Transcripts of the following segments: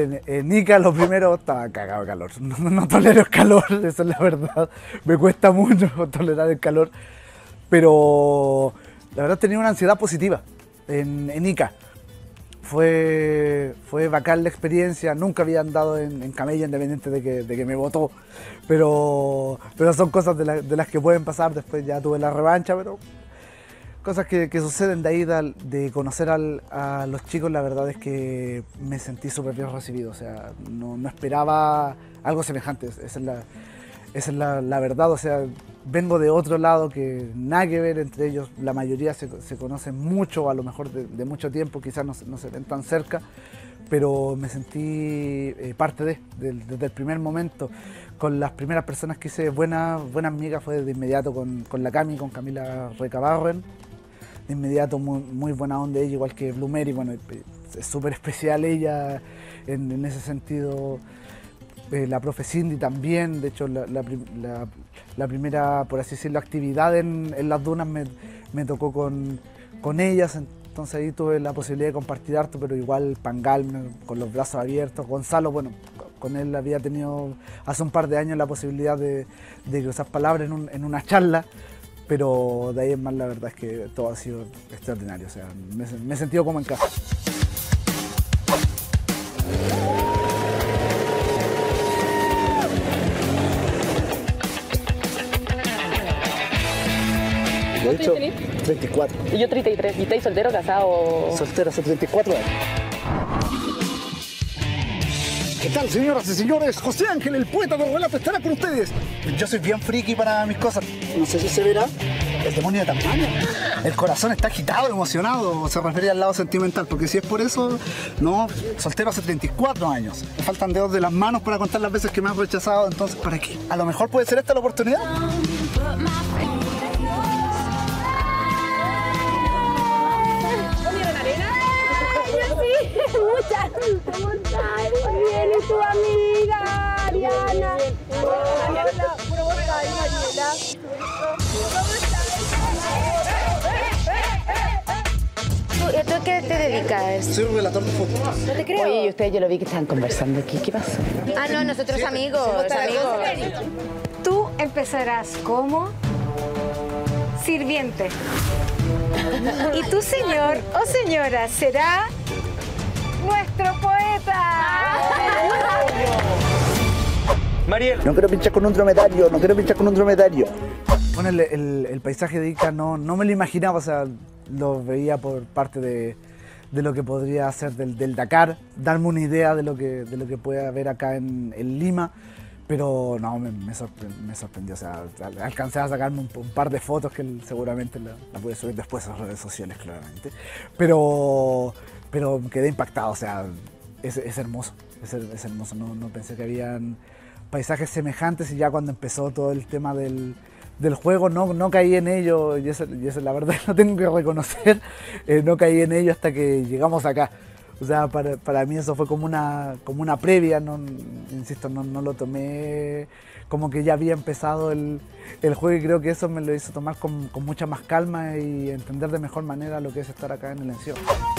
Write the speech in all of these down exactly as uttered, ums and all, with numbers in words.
en, en Ica lo primero estaba cagado de calor. No, no tolero el calor, esa es la verdad. Me cuesta mucho tolerar el calor. Pero la verdad tenía una ansiedad positiva en, en Ica. Fue, fue bacán la experiencia, nunca había andado en, en camello independiente de que, de que me botó, pero, pero son cosas de, la, de las que pueden pasar. Después ya tuve la revancha, pero cosas que, que suceden de ahí, de, de conocer al, a los chicos. La verdad es que me sentí súper bien recibido, o sea, no, no esperaba algo semejante, esa es la, esa es la, la verdad. O sea, vengo de otro lado que nada que ver entre ellos, la mayoría se, se conocen mucho, a lo mejor de, de mucho tiempo, quizás no, no se ven tan cerca, pero me sentí eh, parte de, de, desde el primer momento. Con las primeras personas que hice buenas buena amigas fue de inmediato con, con la Cami, con Camila Recabarren, de inmediato muy, muy buena onda ella, igual que Blue Mary. Bueno, es súper especial ella en, en ese sentido. Eh, la profe Cindy también, de hecho la, la, la, la primera, por así decirlo, actividad en, en las dunas me, me tocó con, con ellas, entonces ahí tuve la posibilidad de compartir harto, pero igual Pangal con los brazos abiertos. Gonzalo, bueno, con él había tenido hace un par de años la posibilidad de, de cruzar palabras en, un, en una charla, pero de ahí en más la verdad es que todo ha sido extraordinario, o sea, me, me he sentido como en casa. De hecho, treinta y cuatro. Y yo treinta y tres. ¿Y estáis soltero, casado? Soltero hace treinta y cuatro años. ¿Qué tal, señoras y señores? José Ángel, el poeta de relato, estará con ustedes. Yo soy bien friki para mis cosas. No sé si se verá el demonio de Tasmania. El corazón está agitado, emocionado. Se refería al lado sentimental, porque si es por eso, no, soltero hace treinta y cuatro años. Me faltan dedos de las manos para contar las veces que me han rechazado, entonces, ¿para qué? A lo mejor puede ser esta la oportunidad. Muchas. ¿Cómo estás? Muy bien, ¿y tu amiga, Ariana? Hola, ¿cómo estás, Mariela? ¿Cómo estás? ¿Y tú qué te dedicas? Soy un relator de fútbol. No te creo. Oye, y ustedes yo lo vi que estaban conversando aquí. ¿Qué pasó? Ah, no, nosotros sí, amigos, amigos. Tú empezarás como sirviente. Y tu señor o señora será nuestro poeta. Mariel. No quiero pinchar con un dromedario, no quiero pinchar con un dromedario. Bueno, el, el, el paisaje de Ica no, no me lo imaginaba, o sea, lo veía por parte de, de lo que podría hacer del, del Dakar, darme una idea de lo que, de lo que puede haber acá en, en Lima, pero no, me, me, sorprendió, me sorprendió, o sea, alcancé a sacarme un, un par de fotos que seguramente la, la pude subir después a las redes sociales, claramente, pero, pero quedé impactado, o sea, es, es hermoso, es, es hermoso, no, no pensé que habían paisajes semejantes, y ya cuando empezó todo el tema del, del juego no, no caí en ello, y eso, y eso la verdad lo tengo que reconocer, eh, no caí en ello hasta que llegamos acá. O sea, para, para mí eso fue como una, como una previa, no, insisto, no, no lo tomé como que ya había empezado el, el juego, y creo que eso me lo hizo tomar con, con mucha más calma y entender de mejor manera lo que es estar acá en el encierro.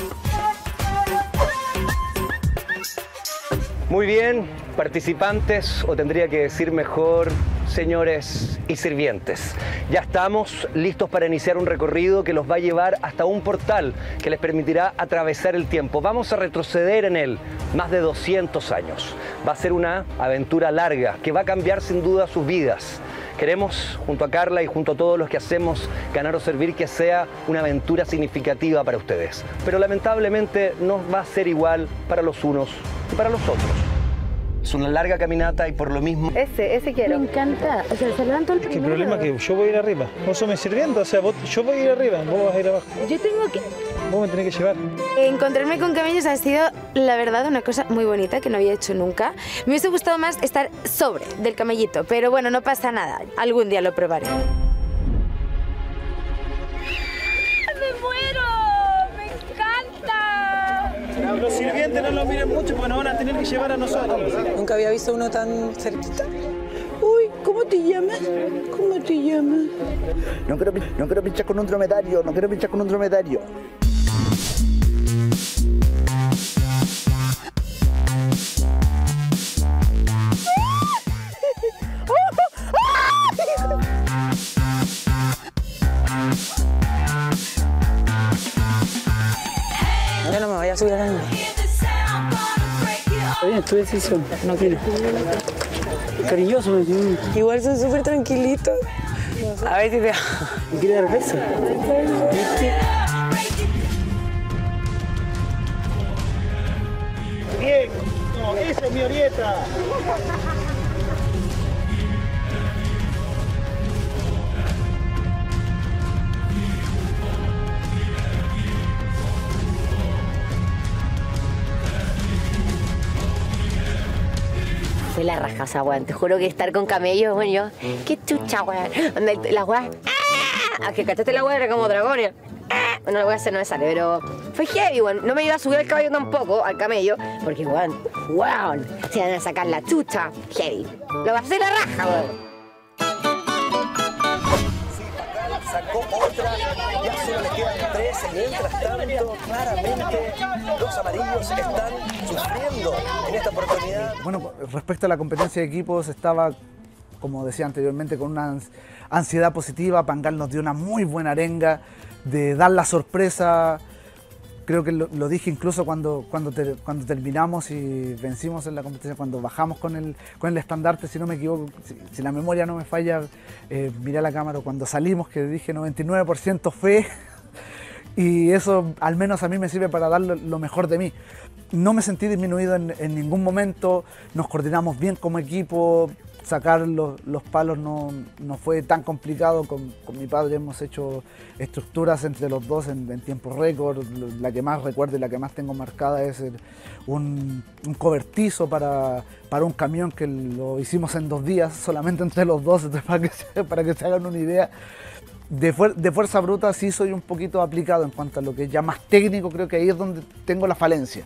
Muy bien, participantes, o tendría que decir mejor, señores y sirvientes. Ya estamos listos para iniciar un recorrido que los va a llevar hasta un portal que les permitirá atravesar el tiempo. Vamos a retroceder en él más de doscientos años. Va a ser una aventura larga que va a cambiar sin duda sus vidas. Queremos, junto a Carla y junto a todos los que hacemos Ganar o Servir, que sea una aventura significativa para ustedes. Pero lamentablemente no va a ser igual para los unos y para los otros. Es una larga caminata y por lo mismo... Ese, ese quiero. Me encanta. O sea, se levantó el primero. El problema es que yo voy a ir arriba. Vos sos mi sirviente, o sea, vos, yo voy a ir arriba, vos vas a ir abajo. Yo tengo que... Vos me tenés que llevar. Encontrarme con camellos ha sido, la verdad, una cosa muy bonita que no había hecho nunca. Me hubiese gustado más estar sobre del camellito, pero bueno, no pasa nada. Algún día lo probaré. ¡Me muero! ¡Me encanta! Los sirvientes no lo miren mucho porque nos van a tener que llevar a nosotros. Nunca había visto uno tan cerquita. Uy, ¿cómo te llamas? ¿Cómo te llamas? No quiero, no quiero pinchar con un dromedario, no quiero pinchar con un dromedario. tu decisión. No quiero. Cariñoso, me dice. Igual son súper tranquilitos. A ver si te... ¿Me quiere dar beso? Bien, no, esa es mi Orieta. Fue la raja, o sea, weón. Te juro que estar con camellos, weón, yo. Qué chucha, weón. La weá. ¡Ah! Que cachaste la weá, era como dragones. ¡Ah! Bueno, la weá se no me sale, pero fue heavy, weón. No me iba a subir al caballo tampoco, al camello, porque, weón, weón, se van a sacar la chucha. Heavy. Lo va a hacer la raja, weón. Sacó otra, ya solo le quedan tres. Mientras tanto, claramente los amarillos están sufriendo en esta oportunidad. Bueno, respecto a la competencia de equipos, estaba, como decía anteriormente, con una ansiedad positiva. Pangal nos dio una muy buena arenga de dar la sorpresa. Creo que lo, lo dije incluso cuando, cuando, ter, cuando terminamos y vencimos en la competencia, cuando bajamos con el, con el estandarte, si no me equivoco, si, si la memoria no me falla, eh, miré a la cámara cuando salimos, que dije noventa y nueve por ciento fe, y eso al menos a mí me sirve para dar lo, lo mejor de mí. No me sentí disminuido en, en ningún momento, nos coordinamos bien como equipo, sacar los, los palos no, no fue tan complicado. Con, con mi padre hemos hecho estructuras entre los dos en, en tiempo récord. La que más recuerdo y la que más tengo marcada es el, un, un cobertizo para, para un camión que lo hicimos en dos días, solamente entre los dos, para que se, para que se hagan una idea. De, fuer, de fuerza bruta sí soy un poquito aplicado en cuanto a lo que es ya más técnico, creo que ahí es donde tengo la falencia.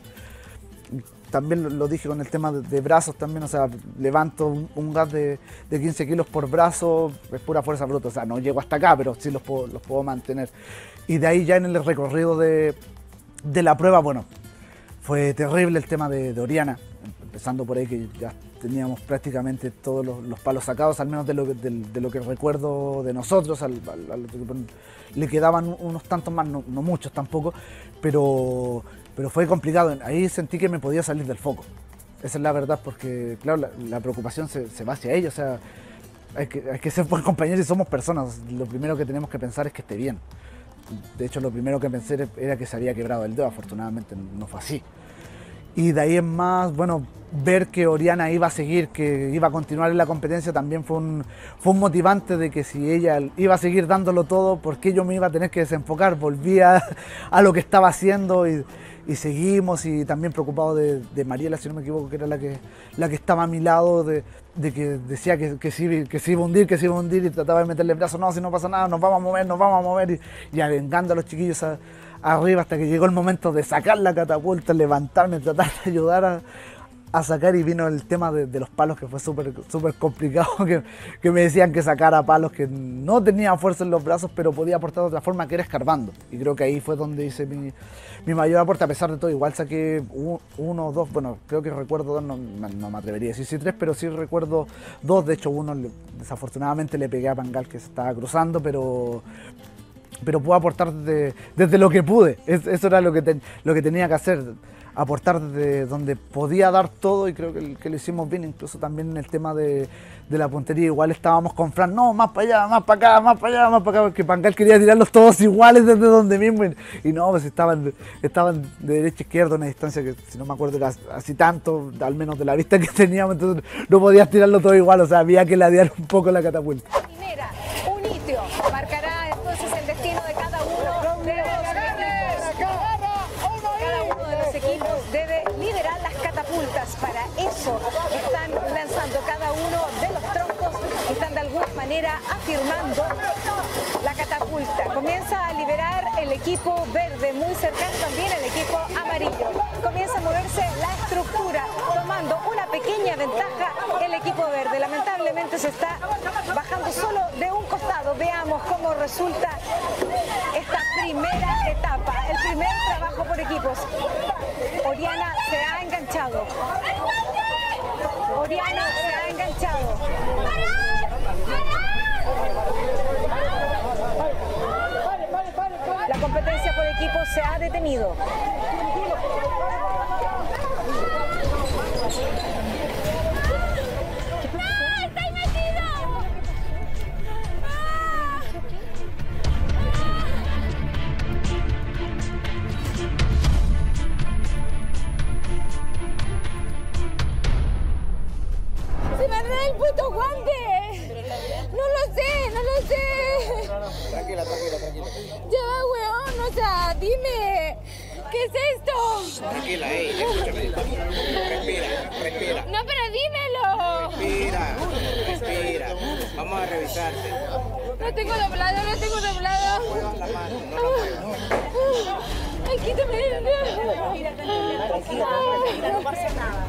También lo, lo dije con el tema de, de brazos también, o sea, levanto un, un gas de, de quince kilos por brazo, es pura fuerza bruta, o sea, no llego hasta acá, pero sí los puedo, los puedo mantener. Y de ahí ya en el recorrido de, de la prueba, bueno, fue terrible el tema de, de Oriana, empezando por ahí que ya teníamos prácticamente todos los, los palos sacados, al menos de lo que, de, de lo que recuerdo de nosotros, al, al, al, le quedaban unos tantos más, no, no muchos tampoco, pero... Pero fue complicado, ahí sentí que me podía salir del foco. Esa es la verdad, porque claro, la, la preocupación se, se va hacia ellos. O sea, hay que, hay que ser buen compañero y somos personas. Lo primero que tenemos que pensar es que esté bien. De hecho, lo primero que pensé era que se había quebrado el dedo, afortunadamente no fue así. Y de ahí en más, bueno, ver que Oriana iba a seguir, que iba a continuar en la competencia, también fue un, fue un motivante de que si ella iba a seguir dándolo todo, ¿por qué yo me iba a tener que desenfocar? Volví a, a lo que estaba haciendo y, y seguimos, y también preocupado de, de Mariela, si no me equivoco, que era la que, la que estaba a mi lado, de, de que decía que, que, sí, que se iba a hundir, que se iba a hundir, y trataba de meterle el brazo, no, si no pasa nada, nos vamos a mover, nos vamos a mover, y, y arengando a los chiquillos a, arriba hasta que llegó el momento de sacar la catapulta, levantarme, tratar de ayudar a, a sacar, y vino el tema de, de los palos, que fue súper súper complicado, que, que me decían que sacara palos que no tenía fuerza en los brazos, pero podía aportar de otra forma, que era escarbando, y creo que ahí fue donde hice mi, mi mayor aporte. A pesar de todo, igual saqué uno o dos, bueno, creo que recuerdo dos, no, no me atrevería a decir si tres, pero sí recuerdo dos. De hecho, uno desafortunadamente le pegué a Pangal, que se estaba cruzando, pero... pero puedo aportar desde, desde lo que pude. Es, eso era lo que, te, lo que tenía que hacer, aportar desde donde podía dar todo, y creo que, que lo hicimos bien. Incluso también en el tema de, de la puntería, igual estábamos con Fran, no, más para allá, más para acá, más para allá, más para acá, porque Pangal quería tirarlos todos iguales desde donde mismo, y, y no, pues estaban, estaban de derecha a izquierda, una distancia que, si no me acuerdo, era así tanto, al menos de la vista que teníamos, entonces no podías tirarlo todo igual, o sea, había que ladear un poco la catapulta. Primera, un litio, marcará entonces el destino de cada uno de los cada uno de los equipos debe liderar las catapultas. Para eso están lanzando cada uno de los troncos, están de alguna manera afirmando la catapulta. Comienza a liberar el equipo verde, muy cercano también el equipo amarillo. Comienza a moverse la estructura, tomando una pequeña ventaja el equipo verde. Lamentablemente se está bajando solo de un costado. Veamos cómo resulta esta primera etapa, el primer trabajo por equipos. Oriana se ha enganchado. Oriana se ha enganchado. La competencia por equipos se ha detenido. ¡Se me enreda el puto guante! ¡No lo sé, no lo sé! Tranquila, tranquila, tranquila. Ya va, weón, o sea, dime, ¿qué es esto? Tranquila, ey, escúchame. Respira, respira. No, pero dímelo. Respira, respira. Vamos a revisarte. No tengo doblado, no tengo doblado. No muevas la mano, no la muevas. Ay, quítame el dedo. Tranquila, tranquila, tranquila, no pasa nada.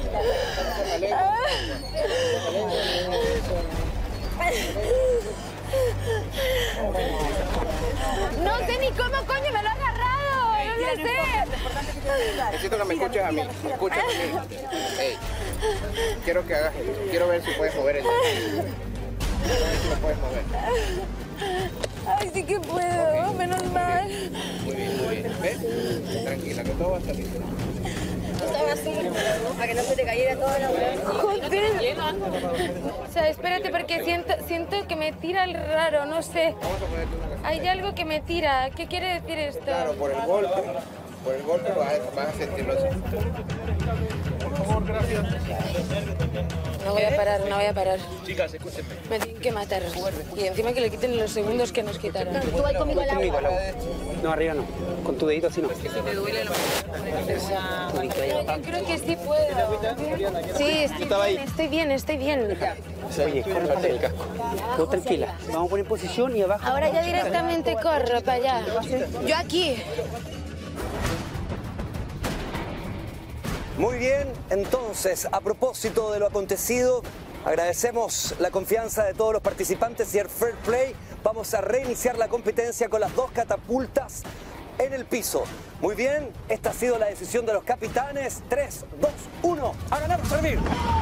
No sé ni cómo coño me lo ha agarrado, no lo sé. Necesito que me escuches a mí, me escuches a mí. Ey, quiero que hagas esto, quiero ver si puedes mover el dedo. Quiero ver si lo puedes mover. Ay, sí que puedo, menos mal. Muy bien, muy bien. ¿Ves? Tranquila, que todo va a estar bien. No estaba así, para que no se te cayera toda la hueá. Joder. O sea, espérate, porque siento, siento que me tira el raro, no sé. Hay algo que me tira. ¿Qué quiere decir esto? Claro, por el golpe, por el golpe vas a, vas a sentirlo así. Por favor, gracias. No voy a parar, no voy a parar. Chicas, escúchenme. Me tienen que matar. Y encima que le quiten los segundos que nos quitaron. Tú vas conmigo al agua. No, arriba no. Con tu dedito así no. Me duele lo Yo creo que sí puedo. Sí, estoy bien, estoy bien, estoy bien. Oye, corre para el casco. Quedó tranquila. Vamos a poner en posición y abajo. Ahora ya directamente corro para allá. Yo aquí. Muy bien, entonces, a propósito de lo acontecido, agradecemos la confianza de todos los participantes y el fair play. Vamos a reiniciar la competencia con las dos catapultas en el piso. Muy bien, esta ha sido la decisión de los capitanes. tres, dos, uno, a ganar o servir.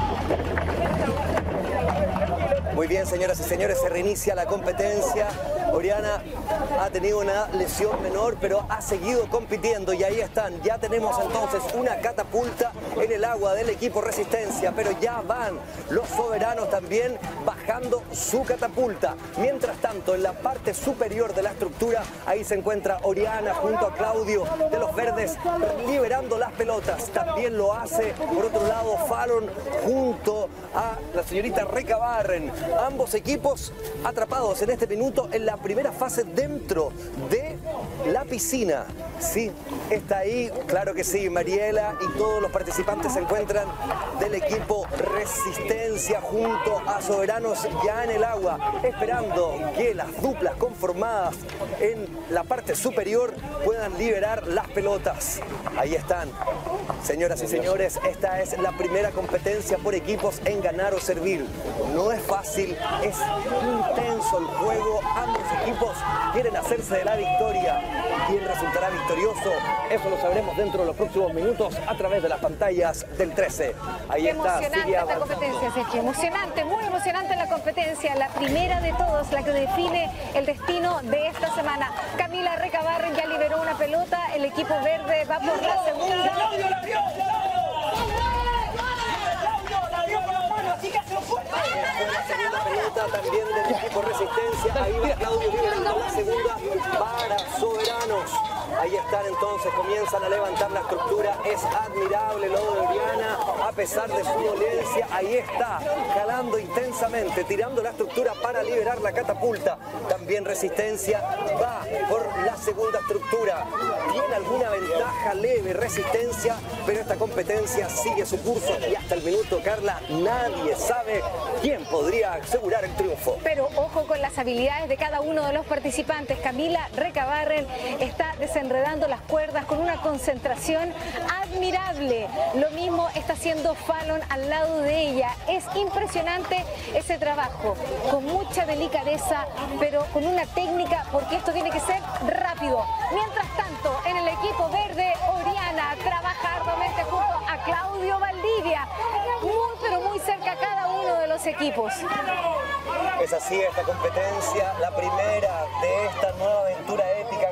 Muy bien, señoras y señores, se reinicia la competencia. Oriana ha tenido una lesión menor, pero ha seguido compitiendo y ahí están. Ya tenemos entonces una catapulta en el agua del equipo Resistencia, pero ya van los soberanos también bajando su catapulta. Mientras tanto, en la parte superior de la estructura, ahí se encuentra Oriana junto a Claudio de los Verdes liberando las pelotas. También lo hace, por otro lado, Fallon junto a la señorita Recabarren. Ambos equipos atrapados en este minuto en la primera fase dentro de la piscina. Sí, está ahí, claro que sí, Mariela y todos los participantes se encuentran del equipo Resistencia junto a Soberanos ya en el agua, esperando que las duplas conformadas en la parte superior puedan liberar las pelotas. Ahí están. Señoras y señores, esta es la primera competencia por equipos en ganar o servir. No es fácil, es intenso el juego. Ambos equipos quieren hacerse de la victoria. ¿Quién resultará victorioso? Eso lo sabremos dentro de los próximos minutos a través de las pantallas del trece. Ahí Qué está. emocionante esta competencia, Sergio. Emocionante, muy emocionante la competencia. La primera de todos, la que define el destino de esta semana. Camila Recabarren ya liberó una pelota. El equipo verde va por la segunda. La pelota también del equipo Resistencia. Ahí va Claudio liberando la segunda para Soberanos. Ahí están entonces, comienzan a levantar la estructura. Es admirable lo de Oriana, a pesar de su dolencia. Ahí está, jalando intensamente, tirando la estructura para liberar la catapulta. También Resistencia va por la segunda estructura. Tiene alguna ventaja leve Resistencia, pero esta competencia sigue su curso y hasta el minuto, Carla, nadie sabe quién podría asegurar el triunfo. Pero ojo con las habilidades de cada uno de los participantes. Camila Recabarren está desenredando las cuerdas con una concentración admirable. Lo mismo está haciendo Fallon al lado de ella. Es impresionante ese trabajo, con mucha delicadeza, pero con una técnica, porque esto tiene que ser rápido. Mientras tanto, en el equipo verde, Oriana trabaja arduamente junto a Claudio Valdivia. Muy, pero muy cerca cada uno de los equipos. Es así esta competencia, la primera de esta nueva aventura épica.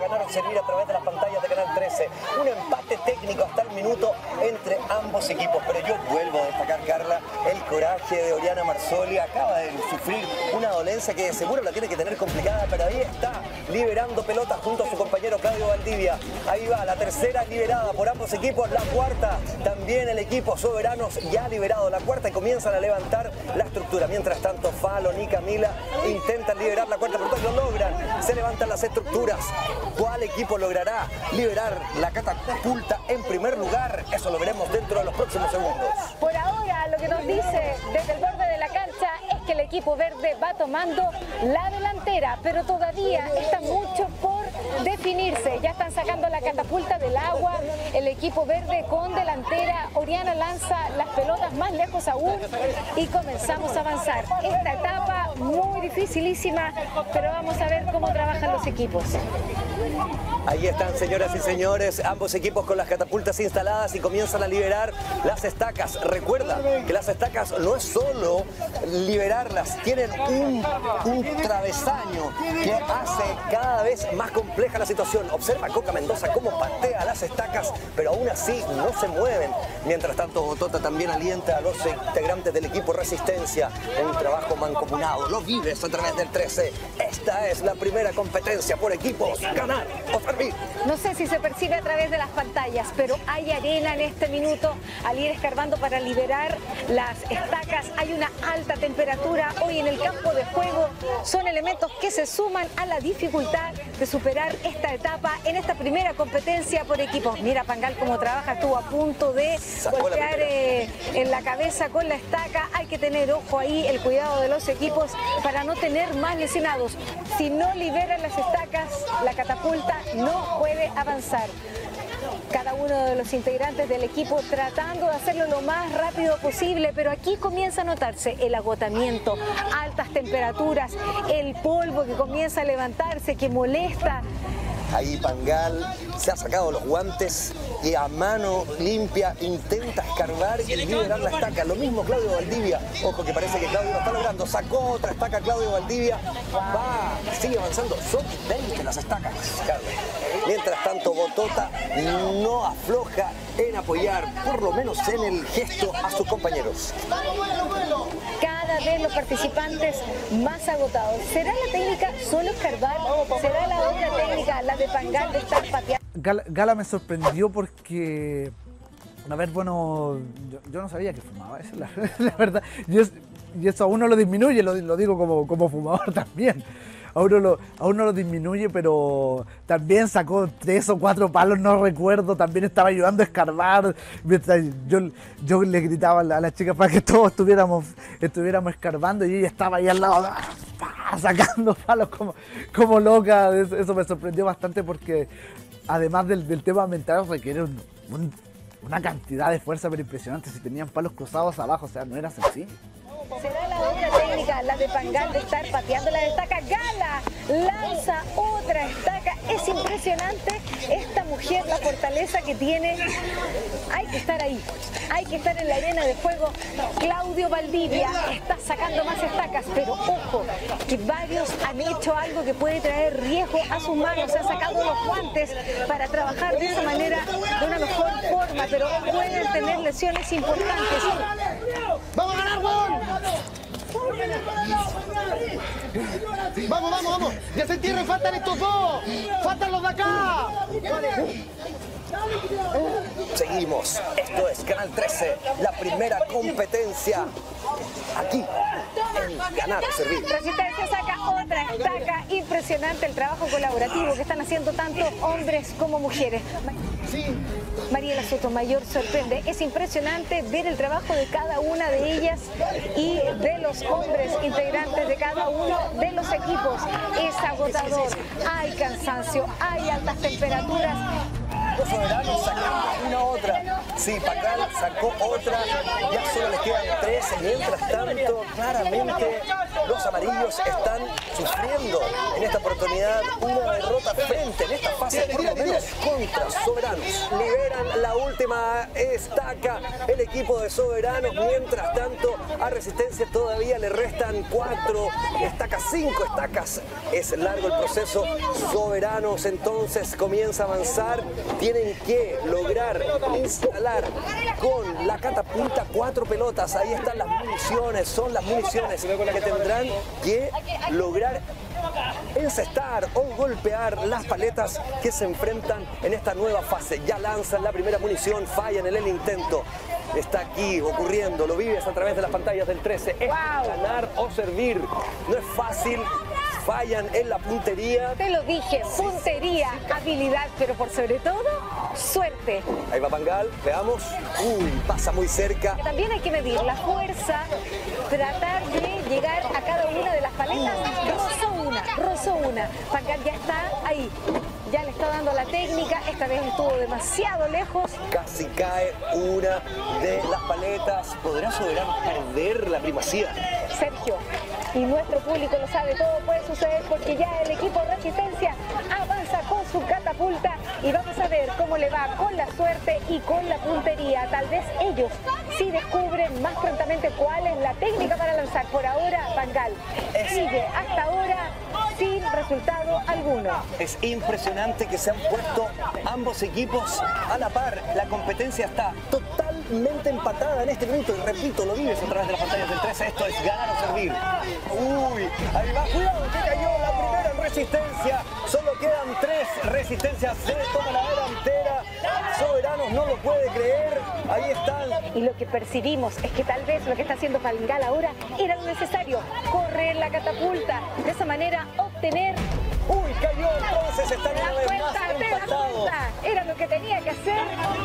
Ganar o Servir a través de las pantallas de Canal trece. Un empate técnico hasta el minuto entre ambos equipos. Pero yo vuelvo a destacar, Carla, el coraje de Oriana Marsoli. Acaba de sufrir una dolencia que seguro la tiene que tener complicada, pero ahí está, liberando pelotas junto a su compañero Claudio Valdivia. Ahí va, la tercera liberada por ambos equipos, la cuarta también el equipo Soberanos ya ha liberado la cuarta y comienzan a levantar la estructura. Mientras tanto, Fallon y Camila intentan liberar la cuarta, pero lo logran. Se levantan las estructuras. ¿Cuál equipo logrará liberar la catapulta en primer lugar? Eso lo veremos dentro de los próximos segundos. Por ahora, lo que nos dice desde el borde de la cancha es que el equipo verde va tomando la delantera, pero todavía está mucho por definirse. Ya están sacando la catapulta del agua. El equipo verde con delantera. Oriana lanza las pelotas más lejos aún y comenzamos a avanzar. Esta etapa muy dificilísima, pero vamos a ver cómo trabajan los equipos. Ahí están, señoras y señores, ambos equipos con las catapultas instaladas y comienzan a liberar las estacas. Recuerda que las estacas no es solo liberarlas, tienen un, un travesaño que hace cada vez más compleja la situación. Observa a Coca Mendoza cómo patea las estacas, pero aún así no se mueven. Mientras tanto, Botota también alienta a los integrantes del equipo Resistencia en un trabajo mancomunado. Lo vives a través del trece. Esta es la primera competencia por equipos. Ganar o servir. No sé si se percibe a través de las pantallas, pero hay arena en este minuto al ir escarbando para liberar las estacas. Hay una alta temperatura hoy en el campo de juego. Son elementos que se suman a la dificultad de superar esta etapa en esta primera competencia por equipos. Mira Pangal cómo trabaja, estuvo a punto de golpear eh, en la cabeza con la estaca. Hay que tener ojo ahí, el cuidado de los equipos para no tener más lesionados. Si no liberan las estacas, la catapulta no puede avanzar. Cada uno de los integrantes del equipo tratando de hacerlo lo más rápido posible, pero aquí comienza a notarse el agotamiento, altas temperaturas, el polvo que comienza a levantarse, que molesta. Ahí Pangal se ha sacado los guantes y a mano limpia intenta escarbar y liberar la estaca. Lo mismo Claudio Valdivia. Ojo que parece que Claudio lo está logrando. Sacó otra estaca Claudio Valdivia. Va, sigue avanzando. Son veinte las estacas, Carlos. Mientras tanto, Botota no afloja en apoyar, por lo menos en el gesto, a sus compañeros. Cada vez los participantes más agotados. ¿Será la técnica solo escarbar? ¿Será la otra técnica, la de Pangal, de estar pateando? Gala, Gala me sorprendió porque, a ver, bueno, yo, yo no sabía que fumaba, esa es la, la verdad. Y, es, y eso a uno lo disminuye, lo, lo digo como, como fumador también. A uno, lo, a uno lo disminuye, pero también sacó tres o cuatro palos, no recuerdo. También estaba ayudando a escarbar. Mientras yo, yo le gritaba a las chicas para que todos estuviéramos, estuviéramos escarbando y ella estaba ahí al lado, sacando palos como, como loca. Eso, eso me sorprendió bastante porque además del, del tema mental requiere un, un, una cantidad de fuerza pero impresionante. Si tenían palos cruzados abajo, o sea, no era sencillo. ¿Será la otra técnica, la de Pangal, de estar pateando la estaca? Gala lanza otra estaca. Es impresionante esta mujer, la fortaleza que tiene. Hay que estar ahí, hay que estar en la arena de juego. Claudio Valdivia está sacando más estacas, pero ojo, que varios han hecho algo que puede traer riesgo a sus manos. Se han sacado los guantes para trabajar de esa manera, de una mejor forma, pero pueden tener lesiones importantes. ¡Vamos a ganar, weón! Vamos, vamos, vamos. Ya se entierran, faltan estos dos. Faltan los de acá. Seguimos. Esto es Canal trece, la primera competencia aquí en Ganar o Servir. Resistencia saca otra estaca. Impresionante el trabajo colaborativo que están haciendo tanto hombres como mujeres. Sí. Mariela Sotomayor sorprende. Es impresionante ver el trabajo de cada una de ellas y de los hombres integrantes de cada uno de los equipos. Es agotador, hay cansancio, hay altas temperaturas. Sacó Soberano, sacando una otra. Sí, Pacal sacó otra. Ya solo les quedan tres. Mientras tanto, claramente los amarillos están sufriendo en esta oportunidad una derrota frente en esta fase, por lo menos contra Soberanos. Liberan la última estaca el equipo de Soberanos. Mientras tanto, a Resistencia todavía le restan cuatro estacas, cinco estacas. Es largo el proceso. Soberanos entonces comienza a avanzar. Tienen que lograr instalar con la catapulta cuatro pelotas. Ahí están las municiones, son las municiones que tendrán que lograr encestar o golpear las paletas que se enfrentan en esta nueva fase. Ya lanzan la primera munición, fallan en el intento. Está aquí ocurriendo, lo vives a través de las pantallas del trece. Es ganar o servir. No es fácil. Fallan en la puntería. Te lo dije, puntería, habilidad, pero por sobre todo, suerte. Ahí va Pangal, veamos. Uy, pasa muy cerca. También hay que medir la fuerza, tratar de llegar a cada una de las paletas. Rozó una, rozó una. Pangal ya está ahí. Ya le está dando la técnica, esta vez estuvo demasiado lejos. Casi cae una de las paletas. ¿Podrá Soberano perder la primacía? Sergio, y nuestro público lo sabe, todo puede suceder porque ya el equipo Resistencia avanza con su catapulta y vamos a ver cómo le va con la suerte y con la puntería. Tal vez ellos sí descubren más prontamente cuál es la técnica para lanzar. Por ahora, Pangal sigue hasta ahora sin resultado alguno. Es impresionante que se han puesto ambos equipos a la par. La competencia está totalmente empatada en este momento. Y repito, lo vives a través de las pantallas del trece. Esto es ganar o servir. Uy, ahí va. Cuidado que cayó la primera en Resistencia. Solo quedan tres. Resistencia se toma la delantera. Soberanos no lo puede creer. Ahí están. Y lo que percibimos es que tal vez lo que está haciendo Pangal ahora era lo necesario. Correr la catapulta. De esa manera obtener... Uy, cayó entonces. Están una vez más empatados. Era lo que tenía que hacer.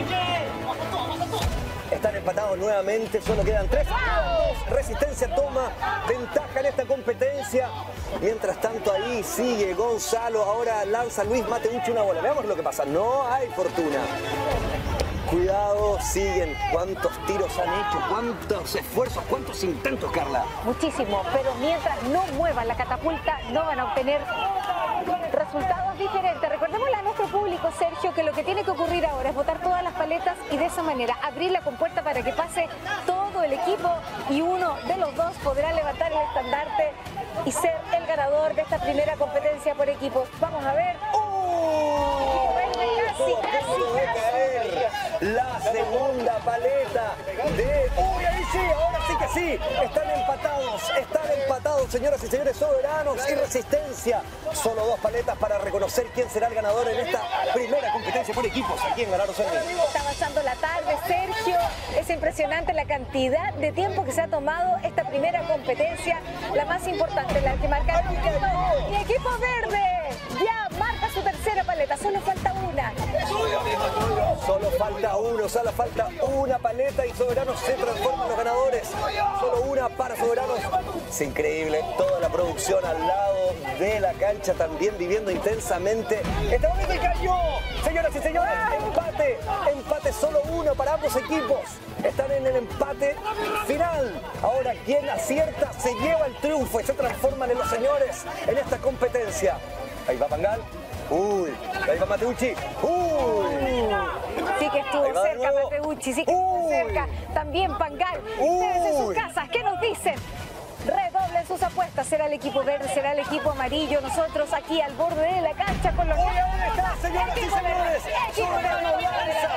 Están empatados nuevamente, solo quedan tres. Resistencia toma ventaja en esta competencia. Mientras tanto ahí sigue Gonzalo, ahora lanza Luis Mateucci una bola. Veamos lo que pasa, no hay fortuna. Cuidado, siguen. ¿Cuántos tiros han hecho? ¿Cuántos esfuerzos? ¿Cuántos intentos, Carla? Muchísimo, pero mientras no muevan la catapulta no van a obtener resultados diferentes. Recordémosle a nuestro público, Sergio, que lo que tiene que ocurrir ahora es botar todas las paletas y de esa manera abrir la compuerta para que pase todo el equipo y uno de los dos podrá levantar el estandarte y ser el ganador de esta primera competencia por equipos. Vamos a ver. ¡Oh! Casi, casi, caer la segunda paleta de... ¡Uy, ahí sí! Ahora sí que sí. Están empatados, están empatados, señoras y señores. Soberanos y Resistencia. Solo dos paletas para reconocer quién será el ganador en esta primera competencia por equipos aquí en Ganar o Servir. Está avanzando la tarde, Sergio. Es impresionante la cantidad de tiempo que se ha tomado esta primera competencia, la más importante, la que marca el equipo. Y equipo verde ya marca su tercera paleta. Solo falta una. Solo falta uno, solo falta una paleta y Soberanos se transforman en los ganadores. Solo una para Soberanos. Es increíble, toda la producción al lado de la cancha también viviendo intensamente. Este momento cayó, señoras y señores, empate, empate, solo uno para ambos equipos. Están en el empate final. Ahora quien acierta se lleva el triunfo y se transforman en los señores en esta competencia. Ahí va Pangal. Uy, ahí va Mateucci. Uy. Sí que estuvo cerca Mateucci, sí que estuvo cerca. También Pangal. Ustedes en sus casas, ¿qué nos dicen? Redoblen sus apuestas. ¿Será el equipo verde? ¿Será el equipo amarillo? Nosotros aquí al borde de la cancha con los... Uy, ¿dónde está, señoras y señores? Soberano lanza.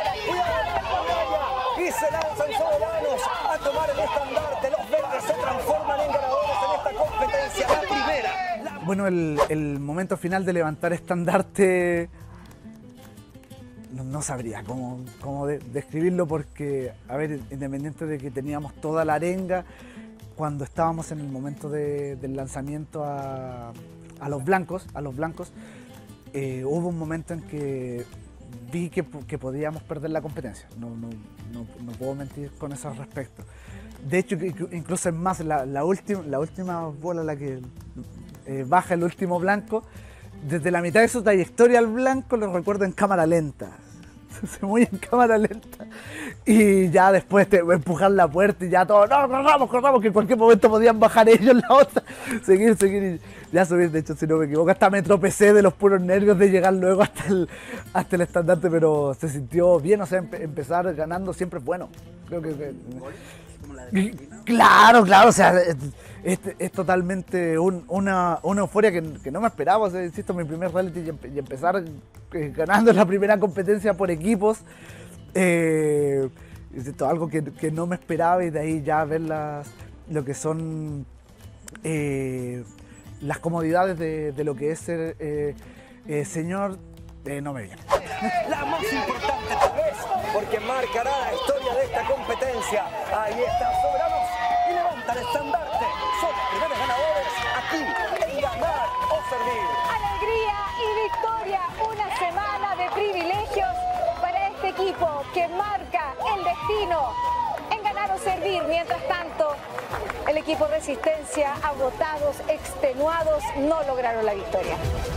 Y se lanzan Soberanos a tomar el estandarte. Los verdes se transforman en ganadores en esta competencia. La primera. Bueno, el, el momento final de levantar estandarte no, no sabría cómo, cómo de, describirlo porque, a ver, independiente de que teníamos toda la arenga, cuando estábamos en el momento de, del lanzamiento a, a los blancos, a los blancos eh, hubo un momento en que vi que, que podíamos perder la competencia. No, no, no, no puedo mentir con eso al respecto. De hecho, incluso es más, la, la, última, la última bola, la que eh, baja el último blanco, desde la mitad de su trayectoria al blanco lo recuerdo en cámara lenta. se muy en cámara lenta. Y ya después te empujar la puerta y ya todo, no, corramos, corramos, que en cualquier momento podían bajar ellos la otra, seguir, seguir y ya subir. De hecho, si no me equivoco, hasta me tropecé de los puros nervios de llegar luego hasta el, hasta el estandarte, pero se sintió bien, o sea, empe empezar ganando siempre es bueno. Creo que... que claro, claro, o sea, es, es, es totalmente un, una, una euforia que, que no me esperaba, o sea, insisto, mi primer reality y, empe y empezar eh, ganando la primera competencia por equipos. Eh, es algo que, que no me esperaba y de ahí ya ver las, lo que son eh, las comodidades de, de lo que es ser eh, eh, señor, eh, no me viene. La más importante tal vez, porque marcará la historia de esta competencia. Ahí está Soberanos y levanta el estandarte. Son los primeros ganadores aquí en Ganar o Servir. Alegría y victoria, una semana de privilegios para este equipo que marca el destino en Ganar o Servir. Mientras tanto, el equipo Resistencia, agotados, extenuados, no lograron la victoria.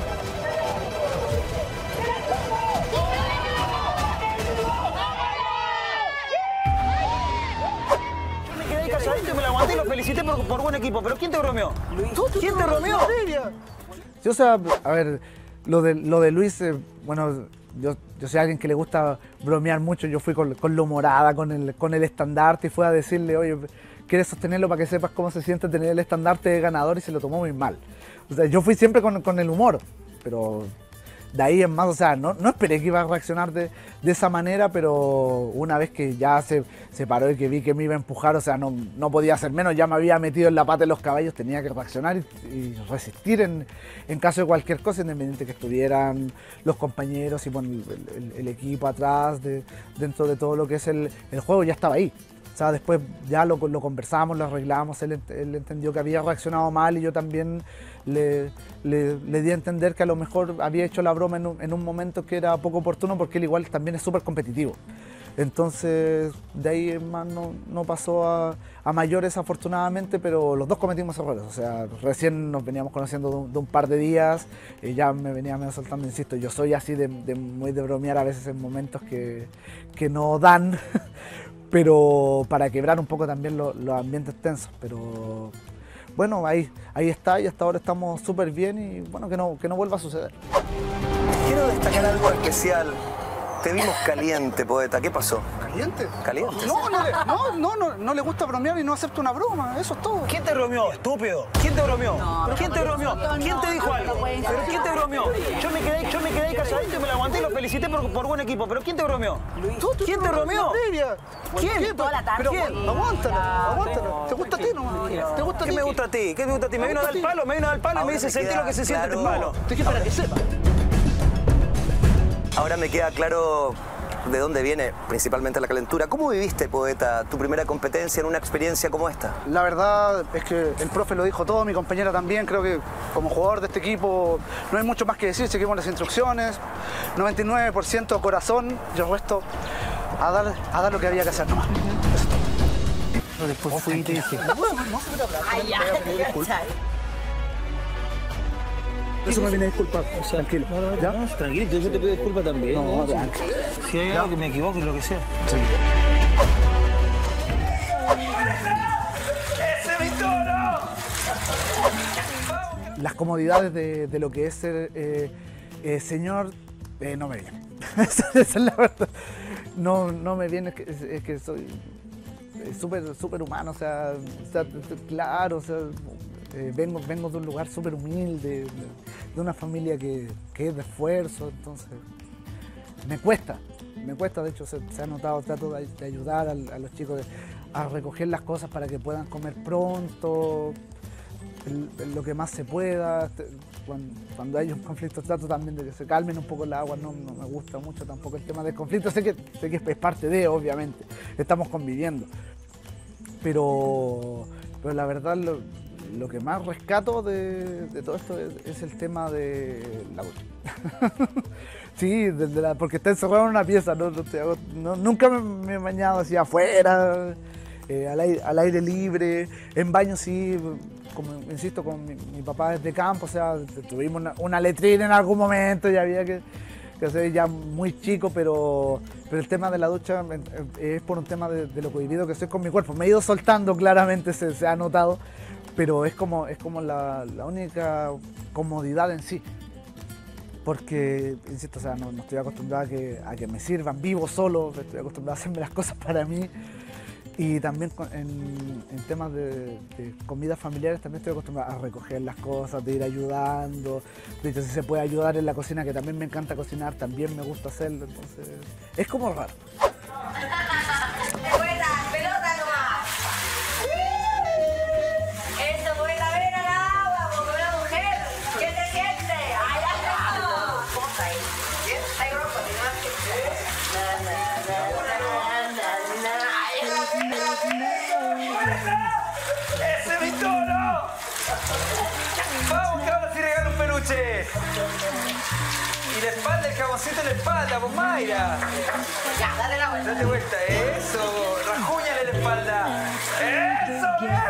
Yo me quedé calladito y me la aguanté y lo felicité por, por buen equipo. ¿Pero quién te bromeó? ¿Quién te bromeó? Sí, o sea, a ver, lo de, lo de Luis, eh, bueno, yo, yo soy alguien que le gusta bromear mucho. Yo fui con, con lo morada, con el, con el estandarte y fui a decirle, oye, ¿quieres sostenerlo para que sepas cómo se siente tener el estandarte de ganador? Y se lo tomó muy mal. O sea, yo fui siempre con, con el humor, pero de ahí en más, o sea, no, no esperé que iba a reaccionar de, de esa manera, pero una vez que ya se, se paró y que vi que me iba a empujar, o sea, no, no podía hacer menos, ya me había metido en la pata de los caballos, tenía que reaccionar y, y resistir en, en caso de cualquier cosa, independiente que estuvieran los compañeros y bueno, el, el, el equipo atrás, de, dentro de todo lo que es el, el juego, ya estaba ahí. O sea, después ya lo, lo conversamos, lo arreglamos, él, él entendió que había reaccionado mal y yo también le, le, le di a entender que a lo mejor había hecho la broma en un, en un momento que era poco oportuno porque él igual también es súper competitivo. Entonces, de ahí en más no, no pasó a, a mayores afortunadamente, pero los dos cometimos errores. O sea, recién nos veníamos conociendo de un, de un par de días, y ya me venía medio soltando, insisto, yo soy así de, de muy de bromear a veces en momentos que, que no dan, pero para quebrar un poco también lo, los ambientes tensos. Pero bueno, ahí, ahí está y hasta ahora estamos súper bien y bueno, que no, que no vuelva a suceder. Quiero destacar algo especial. Te vimos caliente, poeta. ¿Qué pasó? ¿Caliente? ¿Caliente? No, no, le, no, no, no, no le gusta bromear y no acepta una broma, eso es todo. ¿Quién te bromeó, estúpido? ¿Quién te bromeó? ¿Quién te bromeó? ¿Quién te dijo algo? ¿Pero quién te bromeó? Yo me quedé, yo me quedé calladito y me la aguanté y lo felicité por, por buen equipo. ¿Pero quién te bromeó? ¿Quién te bromeó? ¿Quién? Toda la tarde. Pero aguántala, aguántala. ¿Te gusta a ti nomás? ¿Te gusta a ti? ¿Qué me gusta a ti? ¿Qué te gusta a ti? Me vino a dar el palo, me vino a dar el palo y me dice sentir lo que se siente el palo. Te dije para que sepa. Ahora me queda claro de dónde viene principalmente la calentura. ¿Cómo viviste, poeta, tu primera competencia en una experiencia como esta? La verdad es que el profe lo dijo todo, mi compañera también. Creo que como jugador de este equipo no hay mucho más que decir, seguimos las instrucciones, noventa y nueve por ciento corazón y el resto a dar, a dar lo que había que hacer nomás. Eso. Después fui y te dije, Ay, ya, eso me viene a disculpar, o sea, tranquilo. No, no, ¿Ya? no, tranquilo, yo te pido disculpas también. No, ¿eh? tranquilo. Si hay algo que me equivoque, lo que sea. Sí. las comodidades de, de lo que es ser eh, eh, señor, eh, no me viene. Esa es la verdad. No, no me viene, es que, es, es que soy súper súper humano, o sea, o sea, claro, o sea, eh, vengo, vengo de un lugar súper humilde, de, de una familia que, que es de esfuerzo, entonces me cuesta, me cuesta, de hecho se, se ha notado, trato de, de ayudar a, a los chicos de, a recoger las cosas para que puedan comer pronto, el, el, lo que más se pueda. Cuando, cuando hay un conflicto trato también de que se calmen un poco las aguas, no, no me gusta mucho tampoco el tema del conflicto, sé que, sé que es parte de, obviamente, estamos conviviendo, pero, pero la verdad lo, lo que más rescato de, de todo esto es, es el tema de la sí, de, de la, porque está encerrado en una pieza, no, no, no, nunca me, me he bañado así afuera, eh, al, aire, al aire libre, en baño sí. Como insisto, con mi, mi papá es de campo, o sea, tuvimos una, una letrina en algún momento y había que, que soy ya muy chico, pero, pero el tema de la ducha es por un tema de, de lo cohibido que soy con mi cuerpo. Me he ido soltando, claramente se, se ha notado, pero es como, es como la, la única comodidad en sí. Porque, insisto, o sea, no, no estoy acostumbrado a que, a que me sirvan, vivo solo, estoy acostumbrado a hacerme las cosas para mí. Y también en, en temas de, de comidas familiares también estoy acostumbrado a recoger las cosas, de ir ayudando. De hecho, si se puede ayudar en la cocina, que también me encanta cocinar, también me gusta hacerlo. Entonces, es como raro. ¡Ese es mi tono! ¡Vamos, que ahora sí regalo un peluche! Y la espalda, el jaboncito en la espalda, pues Mayra. Ya, dale la vuelta. Date vuelta, eso. Rajúñale la espalda. ¡Eso!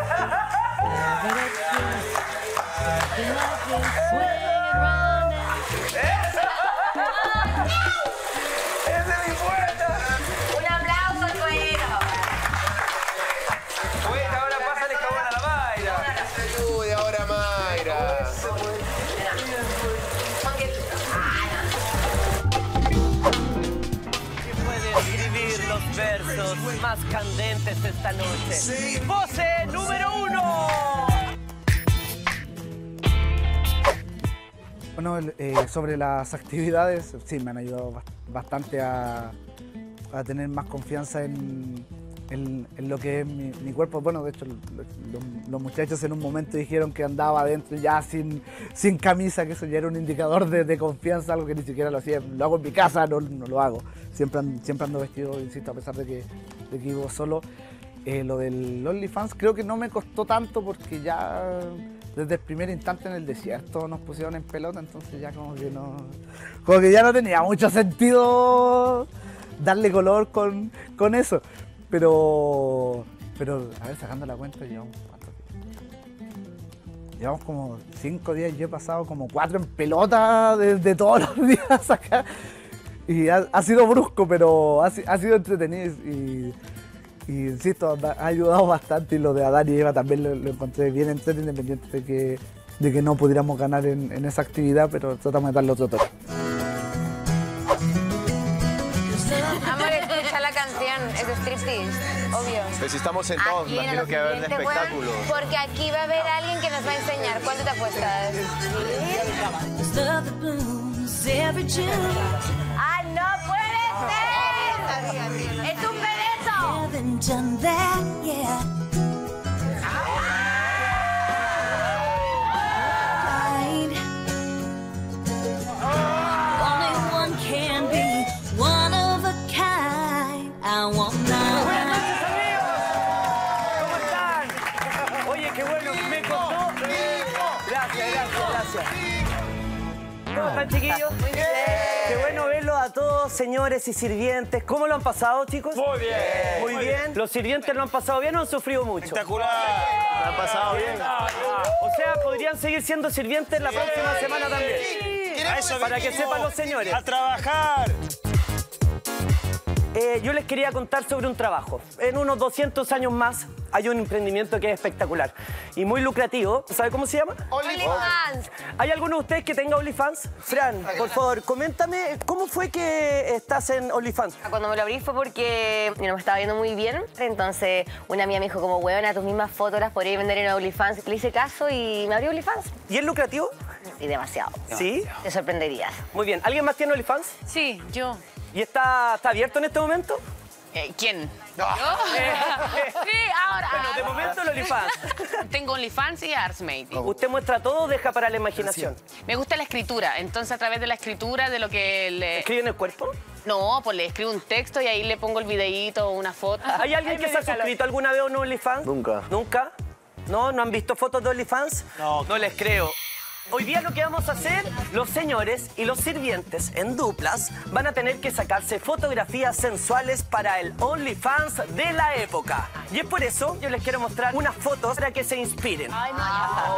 ¡Eso! ¡Ese es mi poeta! Un aplauso al cuero. Poeta, ahora pásale jabón a la Mayra. Uy, ahora Mayra. ¿Quién puede escribir los versos más candentes esta noche? ¡Pose número uno! Bueno, eh, sobre las actividades, sí, me han ayudado bastante a, a tener más confianza en, en, en lo que es mi, mi cuerpo. Bueno, de hecho, los, los, los muchachos en un momento dijeron que andaba adentro ya sin, sin camisa, que eso ya era un indicador de, de confianza, algo que ni siquiera lo hacía. Lo hago en mi casa, no, no lo hago. Siempre, siempre ando vestido, insisto, a pesar de que, de que vivo solo. Eh, lo del OnlyFans creo que no me costó tanto porque ya desde el primer instante en el desierto nos pusieron en pelota, entonces ya como que no, como que ya no tenía mucho sentido darle color con, con eso. Pero, pero, a ver, sacando la cuenta, llevamos, ¿cuánto? Llevamos como cinco días y yo he pasado como cuatro en pelota de, de todos los días acá. Y ha, ha sido brusco, pero ha, ha sido entretenido y, y insisto, ha ayudado bastante. Y lo de Adán y Eva también lo, lo encontré bien entretenido, independiente de que, de que no pudiéramos ganar en, en esa actividad, pero tratamos de darle otro toque. Amor, escucha la canción, es striptease, obvio. Pues si estamos sentados, Aquí, imagino que va a haber siguiente, espectáculos. weón, porque aquí va a haber alguien que nos va a enseñar. ¿Cuánto te apuestas? ¡Ah, no puede ser! ¡Es un pedazo! ¿Cómo están, chiquillos? Muy bien. Qué bueno verlos a todos, señores y sirvientes. ¿Cómo lo han pasado, chicos? Muy bien. Muy, Muy bien. bien. ¿Los sirvientes lo han pasado bien o han sufrido mucho? Espectacular. Lo han pasado bien. O sea, podrían seguir siendo sirvientes la próxima semana también. Sí. A eso para que sepan los señores. ¡A trabajar! Eh, yo les quería contar sobre un trabajo. En unos doscientos años más hay un emprendimiento que es espectacular y muy lucrativo. ¿Sabe cómo se llama? OnlyFans. ¿Hay alguno de ustedes que tenga OnlyFans? Fran, por favor, coméntame, ¿cómo fue que estás en OnlyFans? Cuando me lo abrí fue porque yo no me estaba viendo muy bien. Entonces una amiga me dijo como, huevona, tus mismas fotos las podrías vender en OnlyFans. Le hice caso y me abrí OnlyFans. ¿Y es lucrativo? Sí, demasiado. ¿Sí? Te sorprenderías. Muy bien. ¿Alguien más tiene OnlyFans? Sí, yo. ¿Y está, está abierto en este momento? Eh, ¿Quién? No. Eh, sí, ahora. Bueno, de momento el OnlyFans. Tengo OnlyFans y Artsmate. Usted muestra todo o deja para la imaginación. Me gusta la escritura, entonces a través de la escritura, de lo que le... ¿Escribe en el cuerpo? No, pues le escribo un texto y ahí le pongo el videíto o una foto. ¿Hay alguien que se ha suscrito alguna vez a un OnlyFans? Nunca. ¿Nunca? ¿No? ¿No han visto fotos de OnlyFans? No. No les creo. Hoy día lo que vamos a hacer, los señores y los sirvientes en duplas van a tener que sacarse fotografías sensuales para el OnlyFans de la época. Y es por eso yo les quiero mostrar unas fotos para que se inspiren. Ay,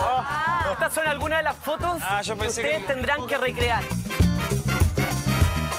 no. Estas son algunas de las fotos Ah, yo que pensé ustedes que- tendrán que recrear.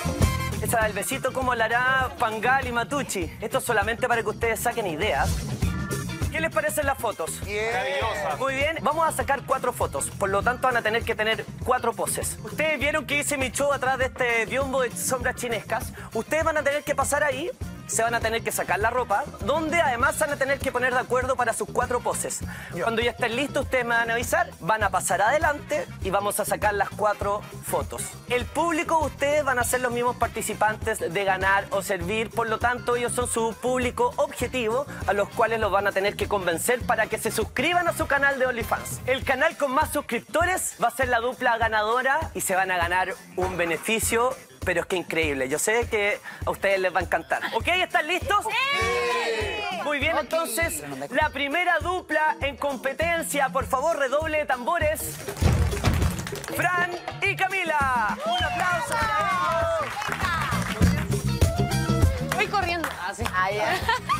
Esa del besito, ¿cómo la hará Pangal y Matucci? Esto es solamente para que ustedes saquen ideas. ¿Qué les parecen las fotos? Maravillosa. Muy bien, vamos a sacar cuatro fotos. Por lo tanto, van a tener que tener cuatro poses. Ustedes vieron que hice mi show atrás de este biombo de sombras chinescas. Ustedes van a tener que pasar ahí, se van a tener que sacar la ropa, donde además van a tener que poner de acuerdo para sus cuatro poses. Cuando ya estén listos, ustedes me van a avisar, van a pasar adelante y vamos a sacar las cuatro fotos. El público, ustedes van a ser los mismos participantes de ganar o servir, por lo tanto, ellos son su público objetivo, a los cuales los van a tener que convencer para que se suscriban a su canal de OnlyFans. El canal con más suscriptores va a ser la dupla ganadora y se van a ganar un beneficio, pero es que increíble. Yo sé que a ustedes les va a encantar. ¿Ok? ¿Están listos? ¡Sí! Muy bien, entonces, la primera dupla en competencia, por favor, redoble de tambores. Fran y Camila. Un aplauso para ellos. Voy corriendo. Ah, sí. Ah, ya.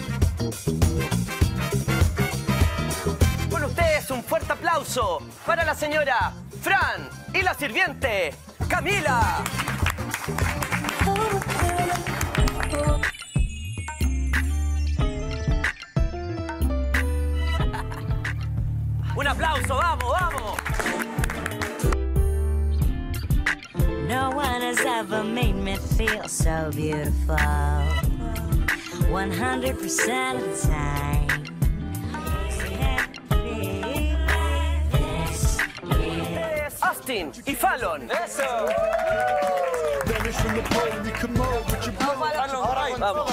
Con ustedes, un fuerte aplauso para la señora Fran y la sirviente Camila. Un aplauso, vamos, vamos. No one has ever made me feel so beautiful. one hundred percent of the time. Austin y Fallon. ¡Eso! Vamos.